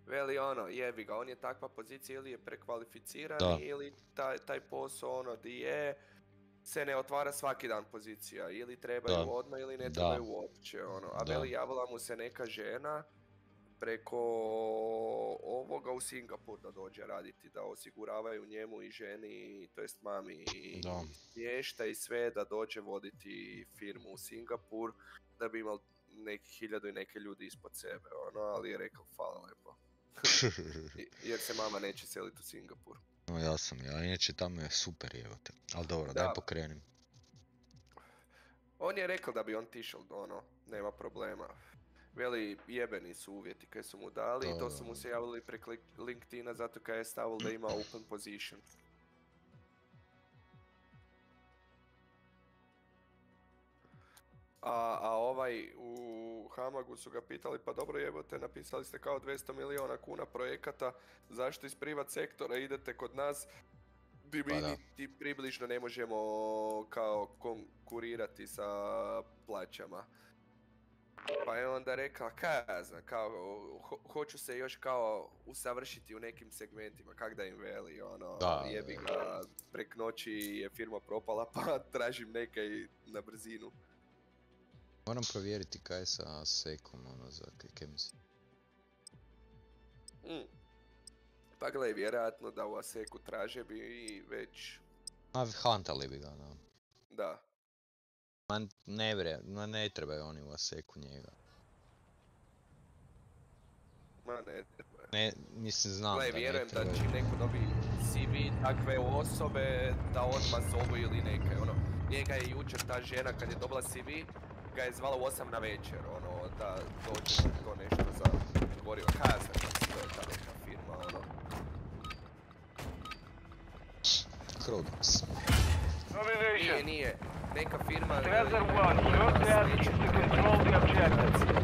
Veli ono, jebi ga, on je takva pozicija ili je prekvalificiran Da. ili taj posao ono di je se ne otvara svaki dan pozicija, ili trebaju Da. odmah ili ne Da. trebaju uopće ono. A Da. veli javila mu se neka žena preko ovoga u Singapur da dođe raditi, da osiguravaju njemu i ženi, to jest mami Da. smještaj i sve, da dođe voditi firmu u Singapur da bi imao nekih 1000 i neke ljudi ispod sebe, ono, ali je rekao hvala lepo. Jer se mama neće seliti u Singapur. No ja inače tamo je super jebote. Ali dobro, Da. daj pokrenim. On je rekao da bi on tišao, ono, nema problema. Veli, jebeni su uvjeti kaj su mu dali i to su mu se javili preko LinkedIna zato kaj je stavil da ima open position. A ovaj u Hamagu su ga pitali, pa dobro jebote, napisali ste kao 200 milijuna kuna projekata, zašto iz privat sektora idete kod nas, di mi Pa da. niti približno ne možemo kao konkurirati sa plaćama. Pa je onda rekla, kaj ja znam, kao, hoću se još kao usavršiti u nekim segmentima, kak da im veli, ono, Da, jebi ga, prek noći je firma propala, pa tražim nekaj na brzinu. Moram provjeriti kaj je sa sekom, ono, za kemisi. Pa gledaj, vjerojatno da u Aseku traže bi i već, A hantali bi ga, da. da. Ne trebaju oni u Aseku njega. Ma ne treba. Ne, mislim znam Gle, da ne vjerujem da trebaju. će neko dobiti CV takve osobe da odmah zovu ili neke, ono. Njega je jučer ta žena kad je dobila CV, ga je zvala u 8 na večer, ono, da dođe to nešto za gorivo. Keiser, to je ta neka firma, ono. Kronos. Nije, neka firma... Keiser 1, your task is to control the objective.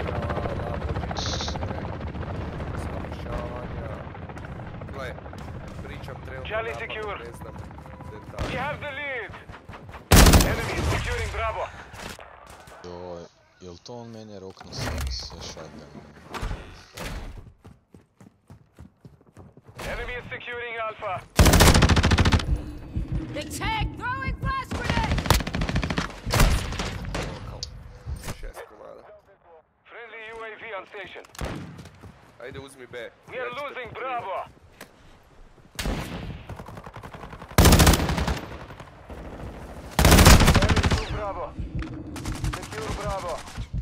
Gle, pričam trenutno Charlie napamet, secure. ne znam We detalje. have the lead! Enemy is securing Bravo. Jel to on mene roknu sa shotgunom? Enemy is securing Alpha. They tag! Throwing flash grenade! Šest komada. Friendly UAV on station. Ajde, uzmi B. We are Ja ću te losing pokrivat. Bravo. Enemy to Bravo. Secure Bravo.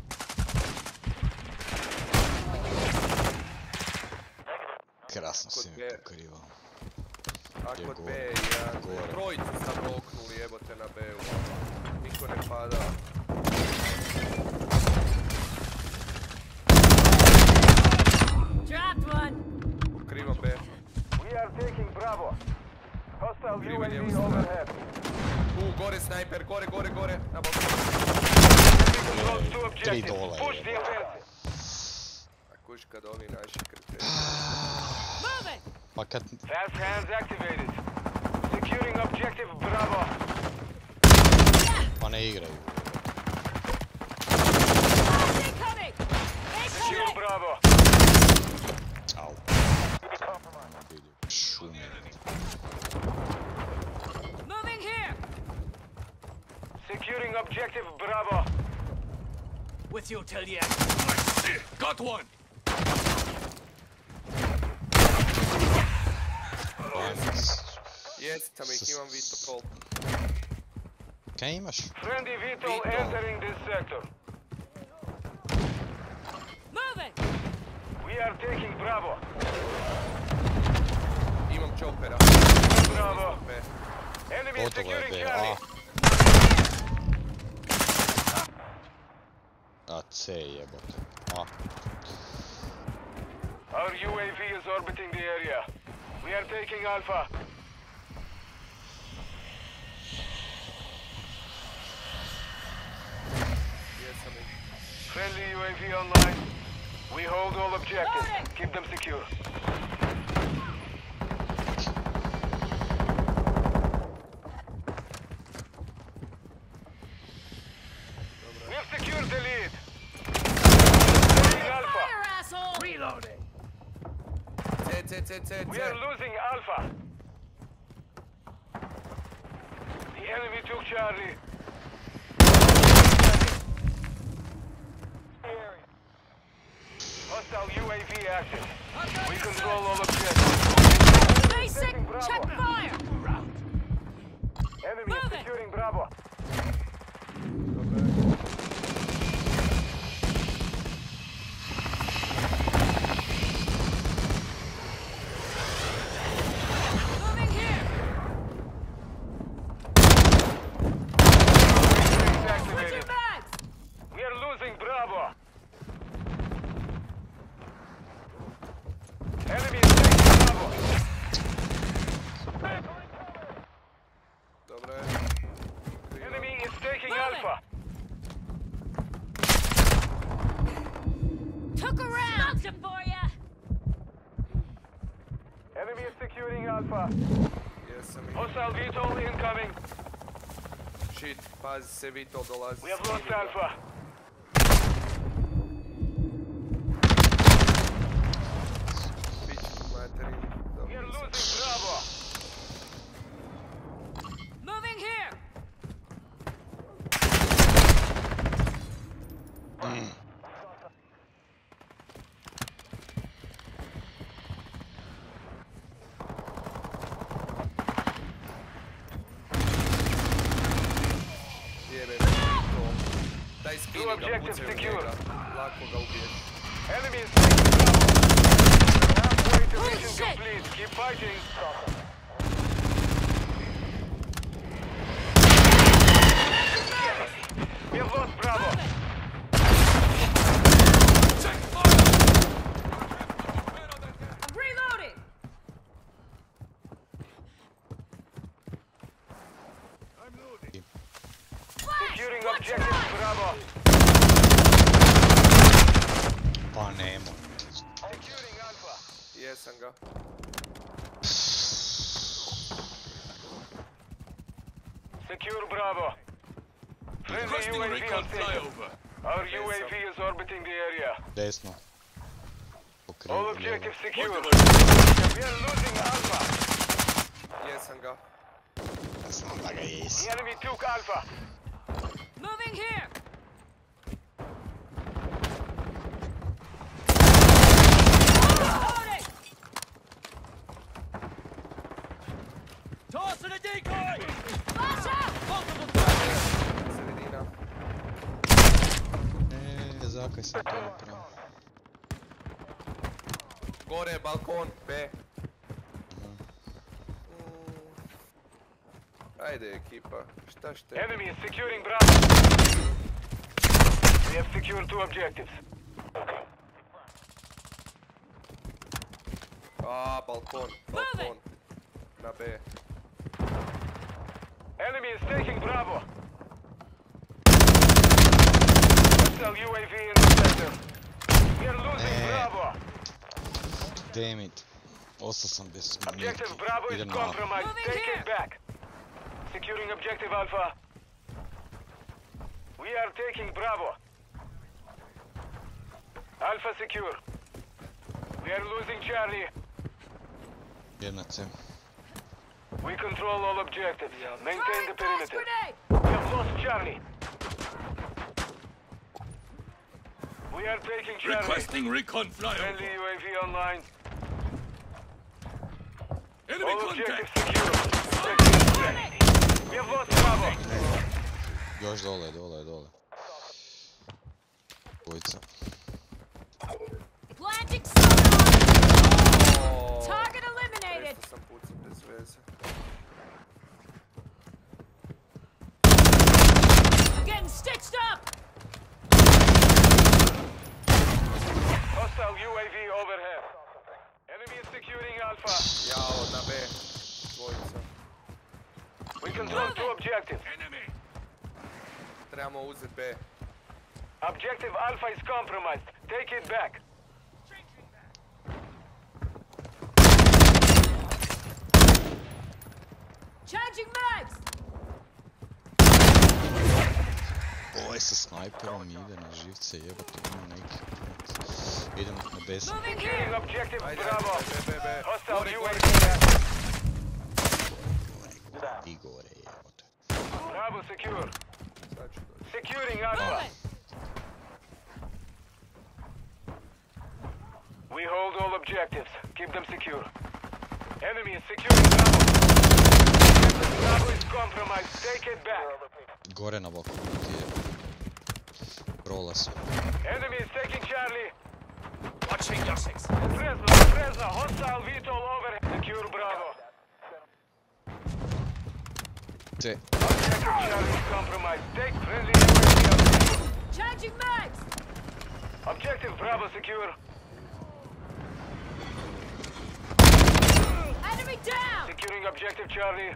Krasno si Kod mi B. pokrivao. A Je kod gore. B, ja Gore. trojicu sam roknuli jebote na B-u. Niko ne pada. Dropped one! Pokrivam B. We are taking Bravo. Hostile Pokrivam lijevu UAV stranu. overhead. Gore snajper, gore. Na boku. Enemy controls two objectives. $3, Push the jebote. A offensive. kuš kad ovi naši kreteni. Moving! Pa kad... Fast hands activated. Securing objective Bravo. Pa ne igraju. Incoming! Secure Incoming! Bravo. Au. Vidi, šume. Moving here! Securing objective Bravo. With you till the end. Got one! Jesam ih, imam vitol. Kaj imaš? Friendly VTOL Vitol. entering this sector. Moving! We are taking Bravo. Imam chopera. Bravo. B. Enemy is Gotovo je securing B. Charlie. A C jebote. A. Our UAV is orbiting the area. We are taking Alpha. Jesam ih. Friendly UAV online. We hold all objectives. Loading. Keep them secure. We have secured the lead. Taking Alpha. Fire, asshole! Reloading! We are losing Alpha. The enemy took Charlie. Hostile UAV active. We control all objectives. Basic, check fire! Enemy Move is it. securing Bravo. Moving here! Base Switch activated. your bags! We are losing Bravo. Enemy is taking Bravo. Dobro je. Enemy is taking Move it. Alpha. Took a round! Smoked for ya! Enemy is securing Alpha. Jesam i... Hostile VTOL incoming. Shit, pazi se, Vito dolazi. We have lost Alpha. Bić materin. We are losing Bravo. Moving here! Jebe, Vito. Daj skini ga, objectives pucaj u secure. njega. Lako ga ubiješ. Enemy is taking Bravo. Halfway to Holy mission shit. complete. Keep fighting. We have lost Bravo. I'm reloading! Flash! Securing Watch your objective back! Bravo. Pa nemoj. Securing Alpha. Jesam ga. Secure Bravo. Friendly UAV on station. Our UAV is orbiting the area. Desno. Pokrivi All lijevo. objectives secure. We are losing Alpha. Jesam ga. Ja znam da ga The jesi. enemy took Alpha. Moving here! Reloading! Tossing a decoy! Flash out! Sredina. Zakaj sam to napravio? Gore, balkon, B. Ajde ekipa, šta šte? Enemy is securing Bravo. We have secured two objectives. A, balkon, balkon. Na B. Enemy is taking Bravo. Hostile UAV in the center. We are losing Bravo. Damn it. Ostao sam bez Objective mirki. Bravo is Idem na... compromised. Moving Take here. it back. Securing objective Alpha. We are taking Bravo. Alpha secure. We are losing Charlie. Jedna C. We control all objectives. Maintain the Throwing flash perimeter. grenade! We have lost Charlie. We are taking Charlie. Requesting recon Friendly flyover. UAV online. Enemy All objectives contact. secure. We have lost Bravo. Još dole, dole. Dvojica. Planting sonar! Target eliminated! Nešto sam pucao bez veze. I'm getting stitched up! Hostile UAV overhead. Enemy is securing Alpha. Jao, na B. Dvojica. We control two objectives. Enemy. Trebamo uzeti B. Objective Alpha is compromised. Take it back. Charging mags! Ovaj sa snajperom ide na živce, jebote, ima neki kurac. Idemo na besa. Moving Securing here! objective Ajde, Bravo. ajde, Hostile Gore, UAV gore. there. I gore, jebote. Bravo secure. Sad ću doći. Securing Alpha. We hold all objectives. Keep them secure. Enemy is securing Bravo. Bravo is compromised. Take it back. Gore na boku ti je. Prolaz. Enemy is taking Charlie. Watching your six. Fresno, hostile VTOL over. Secure Bravo. Te. Objective Charlie is compromised. Take friendly UAV. Changing mags! Objective Bravo secure. Enemy down! Securing objective Charlie.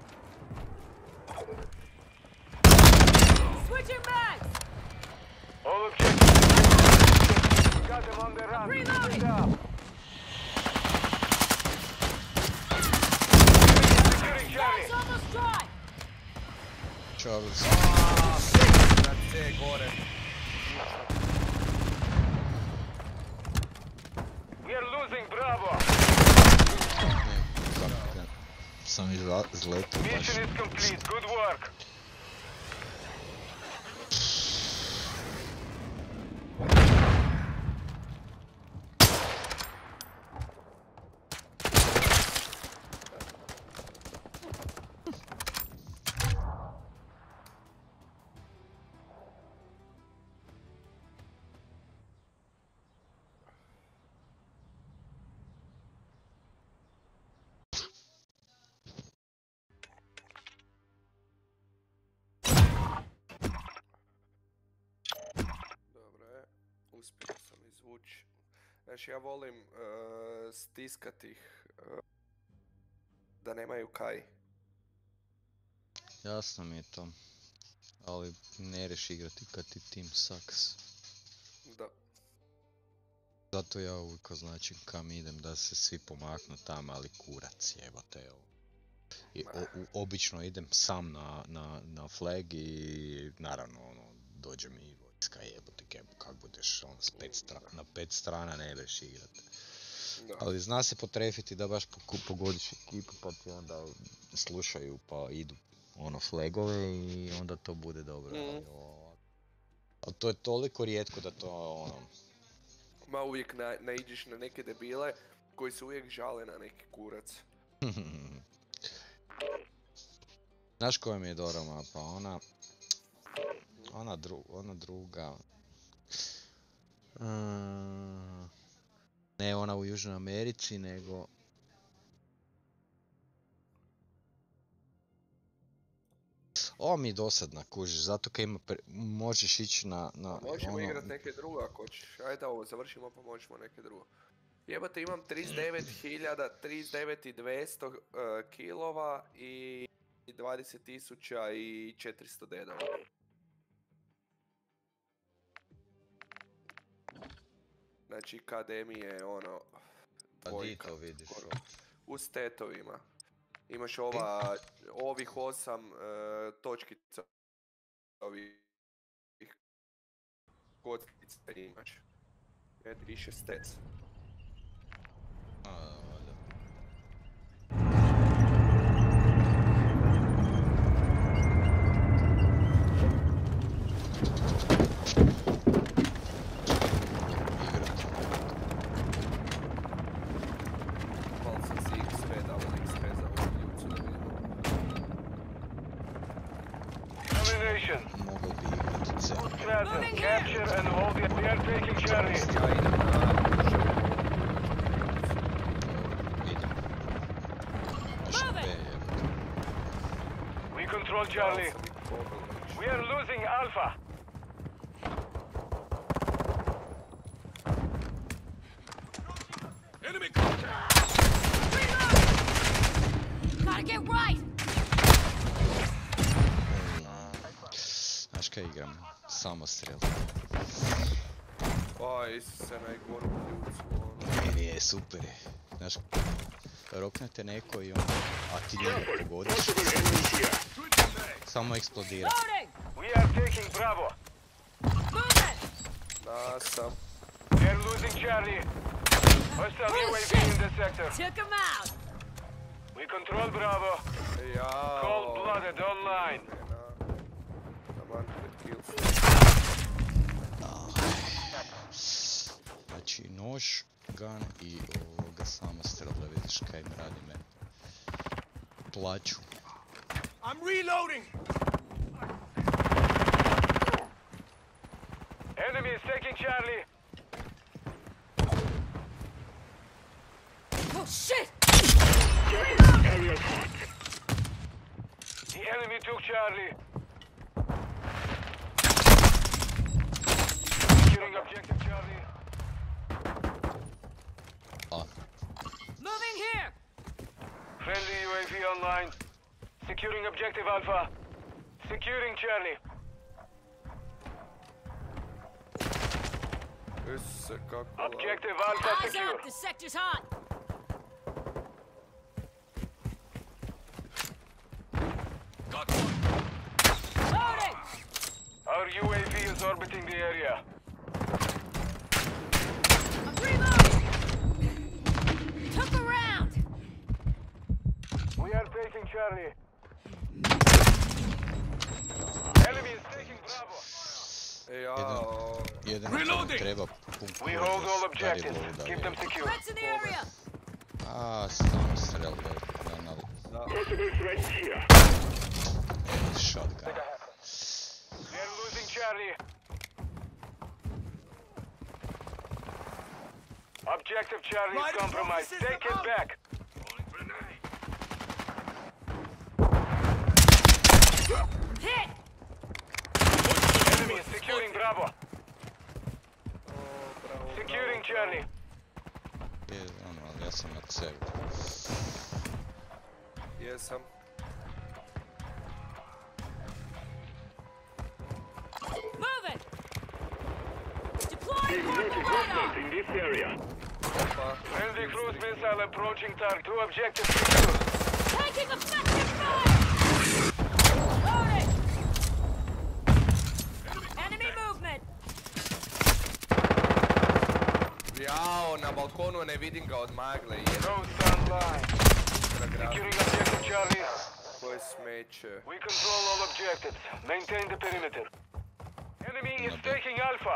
Switching mags! All objectives. Got them on the run. Reloading! Securing Charlie. Mags almost dry! Charles. Na C, gore. We are losing Bravo. Sam izletio baš. Mission is complete. Good work. Dobro je. Uspio sam izvući. Znači ja volim stiskati ih. Da nemaju kaj. Jasno mi je to. Ali ne reš igrati kad ti tim sucks. Da. Zato ja uvijek označim kam idem da se svi pomaknu tamo, ali kurac jebote. Obično idem sam na flag i naravno ono, dođe mi i vojska jebote kak budeš ono, na 5 strana ne ideš igrat. Da. Ali zna se potrefiti da baš pogodiš ekipu pa ti onda slušaju pa idu ono flagove i onda to bude dobro. Ali to je toliko rijetko da to ono... Ma uvijek naiđeš na neke debile koji se uvijek žale na neki kurac. Znaš koja mi je dobra mapa? Ona druga... ne ona u Južnoj Americi, nego... Ovo mi je dosadna, kužiš, zato kaj ima možeš ići na Možemo ono... igrat neke druge ako hoćeš. Ajde ovo završimo pa možemo neke druge. Jebate imam 39.200 kilova i 20.400 dedova. Znači KD mi je ono... A di to vidiš? U statovima. Imaš ovih 8 točkica. Ovih kockica imaš. Više stats. Da. Malo sam si XP dao XP za ovu ljucu da vidimo. Domination. Mogao bi igrati C. Present. Capture and hold it. We are taking Charlie. Ja idem na Idem. Baš B jebote. We control Charlie. We are losing Alpha. Enemy contact! Gotta get right! Znaš kaj igram? Samostrel. Aj, Isuse, najgoru ljucu, ono. Je, super je. Znaš, roknete neko i ono, a ti njega pogodiš. Samo eksplodira. Loading! We are taking Bravo. Movement! Da sam. We We're losing Charlie. Hostile Oh, UAV shit. in the sector. Took him out. We control Bravo. Jao. Cold-blooded online. Taman, 5 kills. Znači, nož, gun i ovoga samostrel, da vidiš kaj mi radi me. Plaću. I'm reloading! Enemy is taking Charlie. Oh shit! The enemy took Charlie. Securing objective Charlie. A, Moving here. Friendly UAV online. Securing objective Alpha. Securing Charlie. Isse, kako Objective Alpha Eyes secure. up. The sector's hot. Got one! Loading. Our UAV is orbiting the area. I'm reloading. Took a round. We are taking Charlie. Enemy is taking Bravo. Jao. jedino što nam treba pun We kurac hold all da objectives. reloada Keep them secure. Threats in the area. A, samostrel, da na shotgun. We are losing Charlie. Objective Charlie is Right, compromised. focus is Take it up. back. Hit. Enemy is securing Bravo. Securing Charlie. Je, ono, ali ja sam na C. Jesam. Moving. Deploying portable radar. Opa. Friendly cruise missile approaching target. Two objectives secure. Taking effective fire. Loading. Enemy movement. Jao, na balkonu ne vidim ga od magle. Roads online. Securing objective Charlie. Koje smeće. We control all objectives. Maintain the perimeter. Enemy is taking Alpha.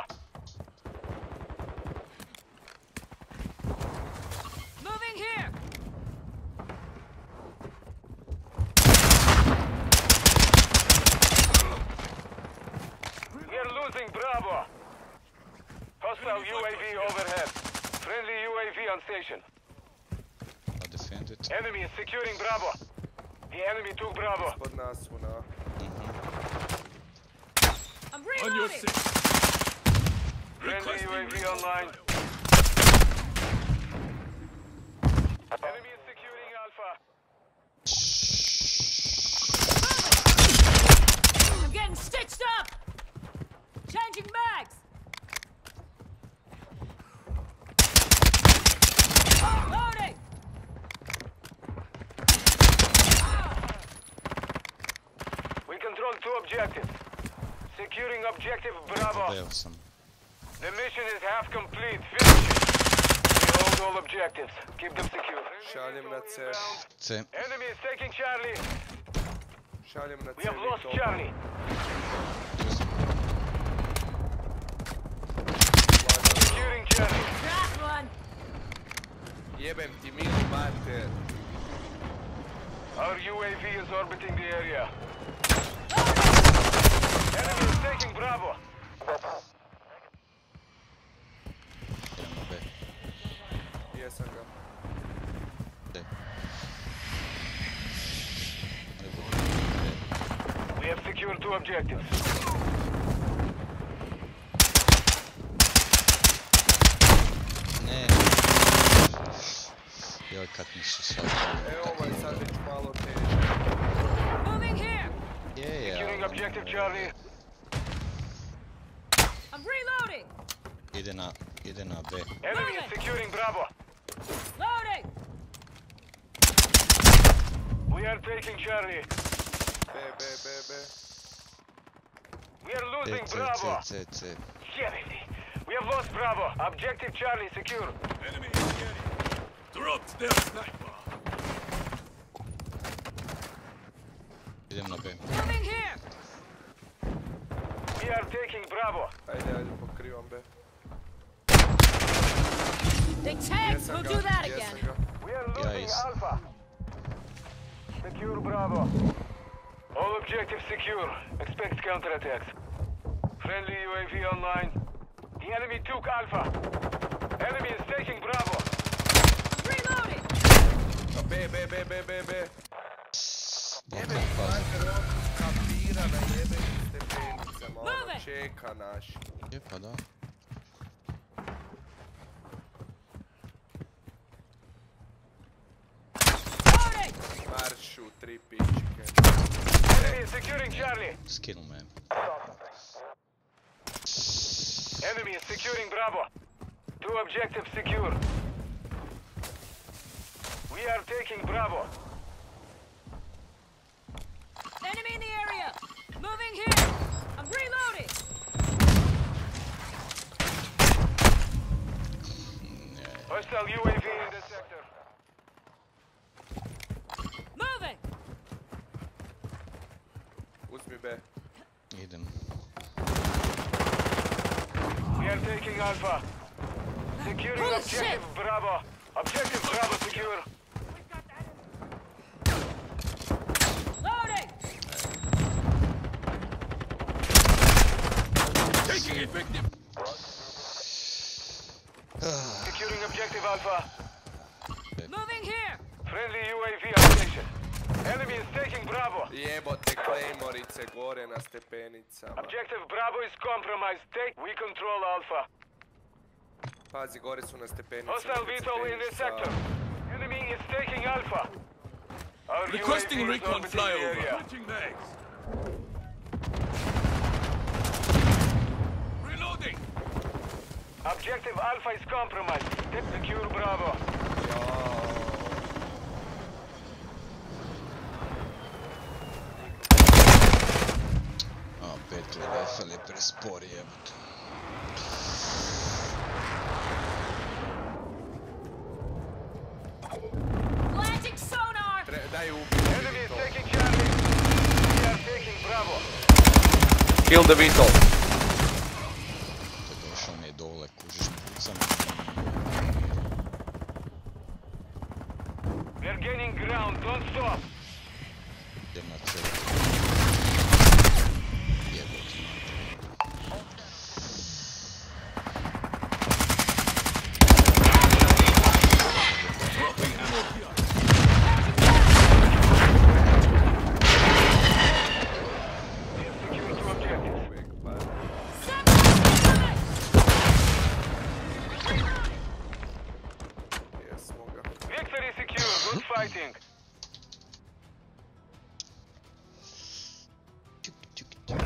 Moving here. We are losing Bravo. Hostile UAV overhead. Friendly UAV on station. A defend it. Enemy is securing Bravo. The enemy took Bravo. Pod nas su na... I'm On your reloading. six! Friendly UAV online. Enemy is securing Alpha. I'm getting stitched up. Changing mags. Loading. We control two objectives. Securing objective Bravo. Deo sam. The mission is half complete. Finish it. We hold all objectives. Keep them secure. Šaljem na C. C. Enemy is taking Charlie. Šaljem na C. We have lost Charlie. Securing Charlie. Got one. Jebem ti mili mater. Our UAV is orbiting the area. Enemy is taking Bravo. Idemo B. Jesam ga. D. We have secured two objectives. Ne. Joj, kak mi se sad... Ovo je sad već malo teže. Moving here. Je, Securing ali... objective Charlie. I'm reloading. Ide na B. Enemy is securing Bravo. Loading. We are taking Charlie. B. We are C, losing C, Bravo. C, C, C. Jebeni. We have lost Bravo. Objective Charlie secure. Enemy is getting. Dropped their sniper. Idem na B. Moving here. We are taking Bravo. Ajde, pokrivam B. They tagged. We'll do that again. We are losing Guys. Alpha. Secure Bravo. All objectives secure. Expect counterattacks. Friendly UAV online. The enemy took Alpha. Enemy is taking Bravo. Reloading. B. Balkan fazla. Kapira na jebenim stepenicama, ono Move it. čeka naš. Je pa da. Loading. Maršu, 3 pičke. Enemy is securing Charlie. Skill me. Enemy is securing Bravo. 2 objectives secure. We are taking Bravo. Enemy in the area. Moving here. I'm reloading. Hostile UAV in the sector. Moving. Uzmi B. Idem. We are taking Alpha. Securing Holy objective Bravo. Objective Bravo secure. Loading. Taking effective. Securing objective Alpha. Moving here. Friendly UAV on station. Enemy is taking Bravo. Jebote Claymorice gore na stepenicama. Objective Bravo is compromised. We control Alpha. Pazi, gore su na stepenicama. Hostile VTOL in this sector. Enemy is taking Alpha. Our Requesting UAV is recon orbiting the flyover. area. Switching legs. Reloading. Objective Alpha is compromised. Secure Bravo. A, petle rifle je prespor jebot. Planting sonar. Daj ubi. Enemy is taking Charlie. We are taking Bravo. Kill the VTOL. To je došao mi je dole, kužiš, pucam. We are gaining ground. Don't stop. Idem na C. Jebot. Dropping ammo here. We have secured 2 objectives. Uvijek pada. Jesmo ga. Victory secure. Good fighting. Čuk, čuk, čuk.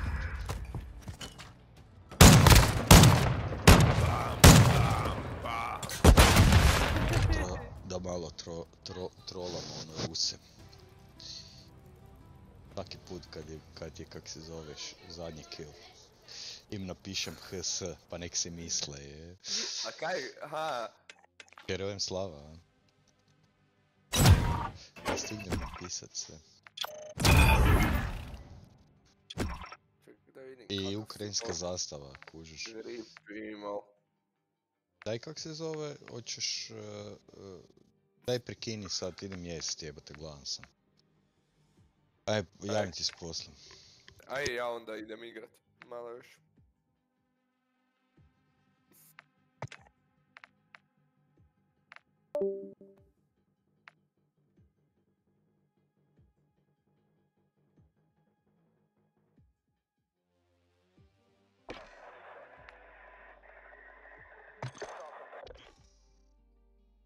Da malo trolamo ono Ruse. Svaki put kad je kak se zoveš zadnji kill. Im napišem HS, pa nek se misle je. A kaj, aha, Herojem slava, a? Ja stignem napisat sve. čekaj da vidim I kako ukrajinska se zastava, kužiš. to grip imao. Daj kak se zove, hoćeš... daj prekini sad, idem jest, jebate, gladan sam. Aj, javim ti s poslom. Aj, ja onda idem igrat. Malo još.